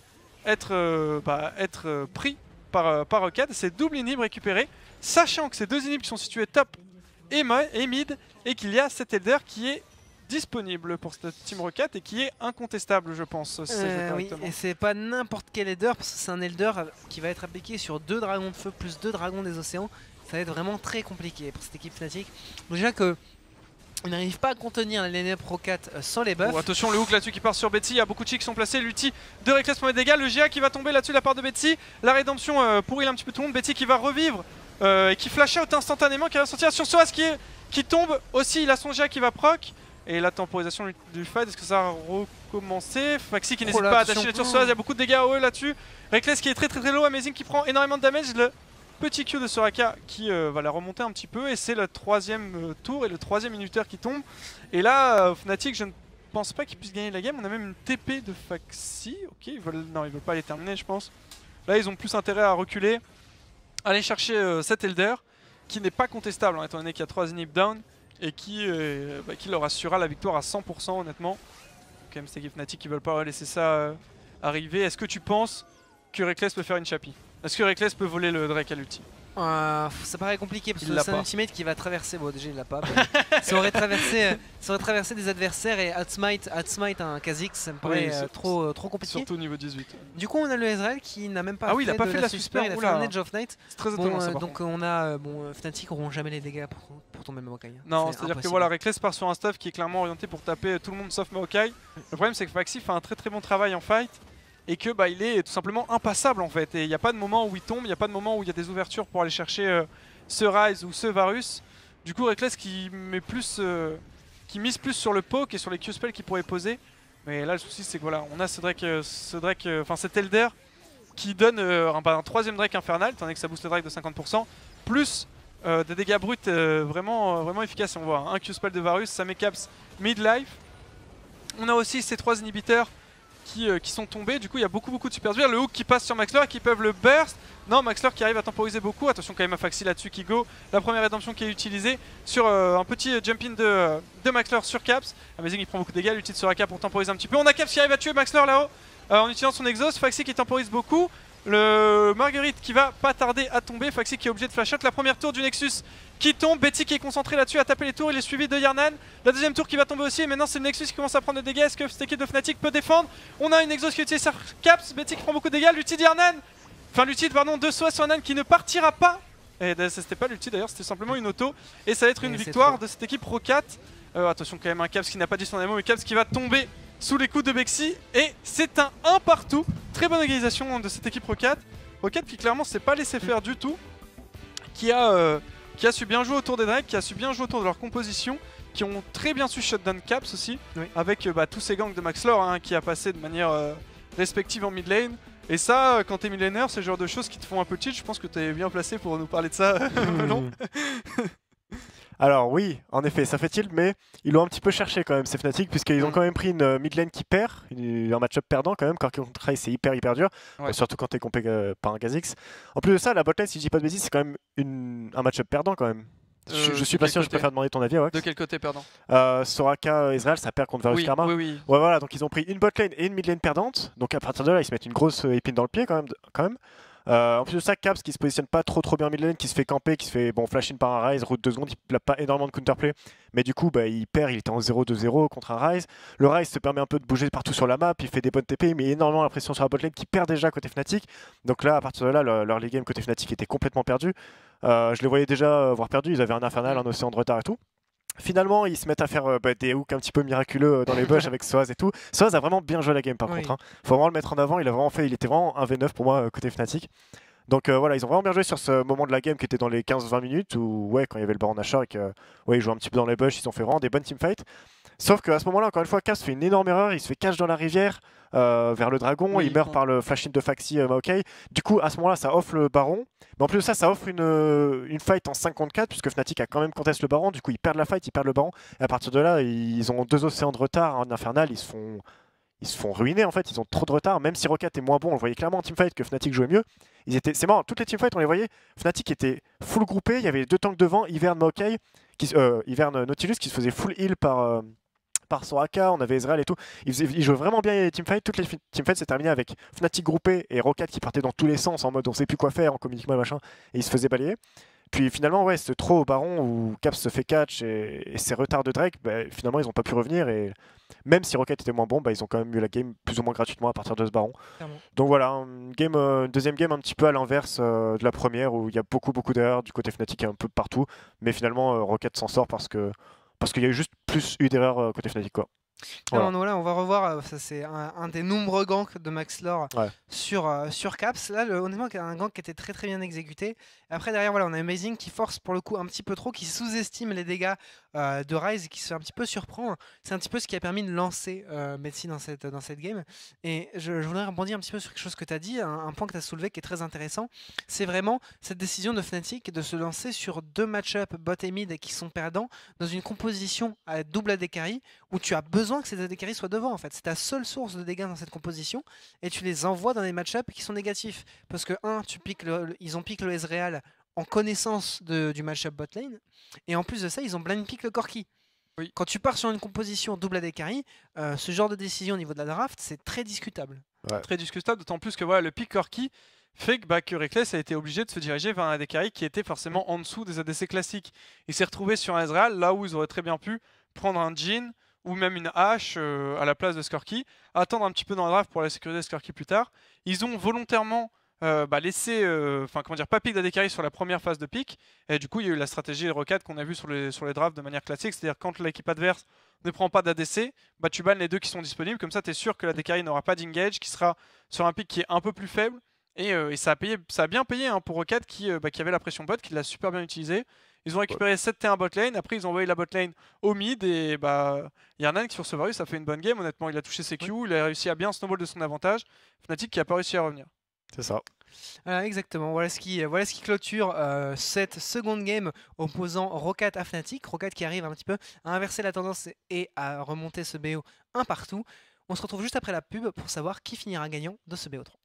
Speaker 1: être pris par Rocket. C'est double inhib récupéré. Sachant que ces 2 inhibs qui sont situés top et mid. Et qu'il y a cet Elder qui est disponible pour cette Team Rocket et qui est incontestable, je pense.
Speaker 2: Oui, et c'est pas n'importe quel Elder, parce que c'est un Elder qui va être appliqué sur 2 dragons de feu plus 2 dragons des océans. Ça va être vraiment très compliqué pour cette équipe Fnatic. Donc déjà que on n'arrive pas à contenir la line-up Rocket sans les buffs.
Speaker 1: Oh, attention, le hook là-dessus qui part sur Betsy, il y a beaucoup de cheats qui sont placés. L'ulti de Reckless pour les dégâts, le GA qui va tomber là-dessus de la part de Betsy. La rédemption pour il un petit peu tout le monde. Betsy qui va revivre et qui flash out instantanément, qui va sortir sur Soaz qui tombe aussi. Il a son GA qui va proc. Et la temporisation du fight, est-ce que ça va recommencer? Faxi qui n'hésite pas à dasher sur Soaz, il y a beaucoup de dégâts AOE là-dessus. Reckless qui est très low, Amazing qui prend énormément de damage. Le petit Q de Soraka qui va la remonter un petit peu. Et c'est le 3ème tour et le 3ème minuteur qui tombe. Et là, Fnatic, je ne pense pas qu'ils puissent gagner la game. On a même une TP de Faxi. Ok, ils veulent pas les terminer, je pense. Là, ils ont plus intérêt à reculer. Aller chercher cet Elder qui n'est pas contestable, hein, étant donné qu'il y a 3 inhibs down. Et qui leur assurera la victoire à 100% honnêtement. Quand même, c'est l'équipe Fnatic qui veulent pas laisser ça arriver. Est-ce que tu penses que Reckless peut faire une Chappie? Est-ce que Reckless peut voler le Drake à l'ulti?
Speaker 2: Ça paraît compliqué parce que c'est un ultimate qui va traverser. Bon, déjà il l'a pas. ça aurait traversé des adversaires et Outsmite un Kha'Zix, ça me paraît trop compliqué.
Speaker 1: Surtout au niveau 18.
Speaker 2: Du coup, on a le Ezreal qui n'a même pas
Speaker 1: fait, il a pas fait la suspect,
Speaker 2: il a fait un Edge of Night.
Speaker 1: C'est très étonnant ça.
Speaker 2: Donc on a Fnatic n'auront jamais les dégâts pour tomber Maokai.
Speaker 1: Non, c'est-à-dire que voilà, Reckless part sur un stuff qui est clairement orienté pour taper tout le monde sauf Maokai. Le problème c'est que Faxi fait un très bon travail en fight. Et que il est tout simplement impassable en fait. Et il n'y a pas de moment où il tombe, il n'y a pas de moment où il y a des ouvertures pour aller chercher ce Rise ou ce Varus. Du coup Reckless qui met plus qui mise plus sur le poke et sur les Q-spells qu'il pourrait poser. Mais là le souci c'est que voilà, on a cet Elder qui donne un 3ème Drake infernal, étant donné que ça booste le Drake de 50%, plus des dégâts bruts vraiment efficaces. On voit un Q-spell de Varus, ça met Caps mid-life. On a aussi ces 3 inhibiteurs qui sont tombés, du coup il y a beaucoup de super sbires. Le hook qui passe sur Maxlor et qui peuvent le burst. Non, Maxlor qui arrive à temporiser beaucoup. Attention quand même à Faxi là-dessus qui go. La première rédemption qui est utilisée sur un petit jump-in de Maxlor sur Caps. Amazing il prend beaucoup de dégâts, l'utilise sur AK pour temporiser un petit peu. On a Caps qui arrive à tuer Maxlor là-haut en utilisant son exhaust. Faxi qui temporise beaucoup. Le Marguerite qui va pas tarder à tomber. Faxi qui est obligé de flash out. La première tour du Nexus qui tombe. Betty qui est concentré là-dessus à taper les tours. Il est suivi de Yarnan. La deuxième tour qui va tomber aussi. Et maintenant c'est le Nexus qui commence à prendre des dégâts. Est-ce que cette équipe de Fnatic peut défendre? On a une exhaust qui est utilisée sur Caps. Betty qui prend beaucoup de dégâts. L'ulti de Yarnan. Enfin l'ulti pardon de Soa sur Yarnan qui ne partira pas. Et c'était pas l'ulti d'ailleurs, c'était simplement une auto. Et ça va être une victoire de cette équipe Rocat. Attention quand même un Caps qui n'a pas dit son ammo. Mais Caps qui va tomber sous les coups de Bexy. Et c'est un 1 partout. Très bonne organisation de cette équipe Rocat. Rocket qui clairement s'est pas laissé faire du tout, qui a su bien jouer autour des Drakes, qui a su bien jouer autour de leur composition, qui ont très bien su shutdown Caps aussi, avec tous ces gangs de Maxlor hein, qui a passé de manière respective en mid lane. Et ça, quand t'es mid laner, c'est le genre de choses qui te font un peu tilt. Je pense que t'es bien placé pour nous parler de ça, Melon.
Speaker 3: Alors oui, en effet, ça fait tilt, mais ils l'ont un petit peu cherché quand même, ces Fnatic, puisqu'ils ont quand même pris une mid lane qui perd, un match-up perdant quand même, car contre Raze c'est hyper dur, surtout quand t'es compé par un Kha'Zix. En plus de ça, la botlane, si je dis pas de bêtises, c'est quand même un match-up perdant quand même. Je suis pas sûr, je préfère demander ton avis, Wax.
Speaker 1: De quel côté perdant?
Speaker 3: Soraka Ezreal, ça perd contre Varus Karma.
Speaker 1: Oui.
Speaker 3: Ouais, voilà, donc ils ont pris une botlane et une mid lane perdante, donc à partir de là, ils se mettent une grosse épine dans le pied quand même. En plus de ça, Caps qui se positionne pas trop bien mid lane, qui se fait camper, qui se fait flash in par un Ryze, route 2 secondes, il a pas énormément de counterplay, mais du coup il perd, il était en 0-2-0 contre un Ryze. Le Ryze se permet un peu de bouger partout sur la map, il fait des bonnes TP, il met énormément la pression sur la botlane qui perd déjà côté Fnatic. Donc là, à partir de là, leur late game côté Fnatic était complètement perdu. Je les voyais déjà avoir perdu, ils avaient un infernal, un océan de retard et tout. Finalement, ils se mettent à faire des hooks un petit peu miraculeux dans les bush avec Soaz et tout. Soaz a vraiment bien joué la game par contre. Faut vraiment le mettre en avant, il était vraiment un V9 pour moi côté Fnatic. Donc voilà, ils ont vraiment bien joué sur ce moment de la game qui était dans les 15-20 minutes où quand il y avait le baron Nashor et que ils jouaient un petit peu dans les bush, ils ont fait vraiment des bonnes teamfights. Sauf qu'à ce moment-là, encore une fois, Caps fait une énorme erreur, il se fait catch dans la rivière vers le dragon, il meurt par le flash-in de Faxi Maokai. Du coup, à ce moment-là, ça offre le baron. Mais en plus de ça, ça offre une fight en 5 contre 4, puisque Fnatic a quand même contesté le baron. Du coup, ils perdent la fight, ils perdent le baron. Et à partir de là, ils ont 2 océans de retard en infernal, ils se font ruiner en fait, ils ont trop de retard, même si Rocket est moins bon, on le voyait clairement en teamfight que Fnatic jouait mieux. C'est marrant, toutes les teamfights on les voyait, Fnatic était full groupé, il y avait 2 tanks devant, Ivern Maokai, Ivern Nautilus qui se faisait full heal par Soraka, on avait Ezreal et tout. Ils jouaient vraiment bien les teamfights, toutes les teamfights s'est terminé avec Fnatic groupé et Rocket qui partait dans tous les sens en mode on sait plus quoi faire, en communiquement machin, et ils se faisaient balayer. Puis finalement, c'est trop au baron où Caps se fait catch et ces retards de Drake, finalement ils n'ont pas pu revenir et même si Rocket était moins bon, ils ont quand même eu la game plus ou moins gratuitement à partir de ce baron. Donc voilà, deuxième game un petit peu à l'inverse de la première où il y a beaucoup d'erreurs du côté Fnatic un peu partout, mais finalement Rocket s'en sort parce qu'il y a eu juste plus d'erreurs côté Fnatic quoi.
Speaker 2: Voilà. On va revoir, ça c'est un des nombreux ganks de Maxlor sur Caps. Là, honnêtement, un gank qui était très bien exécuté. Après, derrière, on a Amazing qui force pour le coup un petit peu trop, qui sous-estime les dégâts de Ryze, qui se fait un petit peu surprendre. C'est un petit peu ce qui a permis de lancer Metsi dans cette game. Et je voudrais rebondir un petit peu sur quelque chose que tu as dit, un point que tu as soulevé qui est très intéressant. C'est vraiment cette décision de Fnatic de se lancer sur 2 match-up bot et mid qui sont perdants dans une composition à double AD carry où tu as besoin que ces AD carry soient devant en fait. C'est ta seule source de dégâts dans cette composition et tu les envoies dans des match-up qui sont négatifs. Parce que ils ont pick le Ezreal en connaissance du match-up bot lane et en plus de ça ils ont blind pick le Corki. Quand tu pars sur une composition double AD carry, ce genre de décision au niveau de la draft c'est très discutable.
Speaker 1: Très discutable, d'autant plus que le pick Corki fait que Reckless a été obligé de se diriger vers un AD carry qui était forcément en dessous des ADC classiques. Il s'est retrouvé sur un Ezreal là où ils auraient très bien pu prendre un Jhin ou même une hache à la place de Skorki, attendre un petit peu dans la draft pour aller sécuriser Skorki plus tard. Ils ont volontairement laissé, pas pick d'AD carry sur la première phase de pick, et du coup il y a eu la stratégie Rocket qu'on a vu sur les drafts de manière classique, c'est-à-dire quand l'équipe adverse ne prend pas d'ADC, tu bannes les 2 qui sont disponibles, comme ça tu es sûr que l'AD carry n'aura pas d'engage, qui sera sur un pick qui est un peu plus faible, et ça a bien payé pour Rocket qui avait la pression bot, qui l'a super bien utilisé. Ils ont récupéré 7 T1 bot lane, après ils ont envoyé la bot lane au mid et bah Yernan sur ce Varus a fait une bonne game honnêtement, il a touché ses Q, il a réussi à bien snowball de son avantage. Fnatic qui a pas réussi à revenir.
Speaker 3: C'est ça.
Speaker 2: Voilà, exactement. Voilà ce qui clôture cette seconde game opposant Roccat à Fnatic. Roccat qui arrive un petit peu à inverser la tendance et à remonter ce BO un partout. On se retrouve juste après la pub pour savoir qui finira gagnant de ce BO3.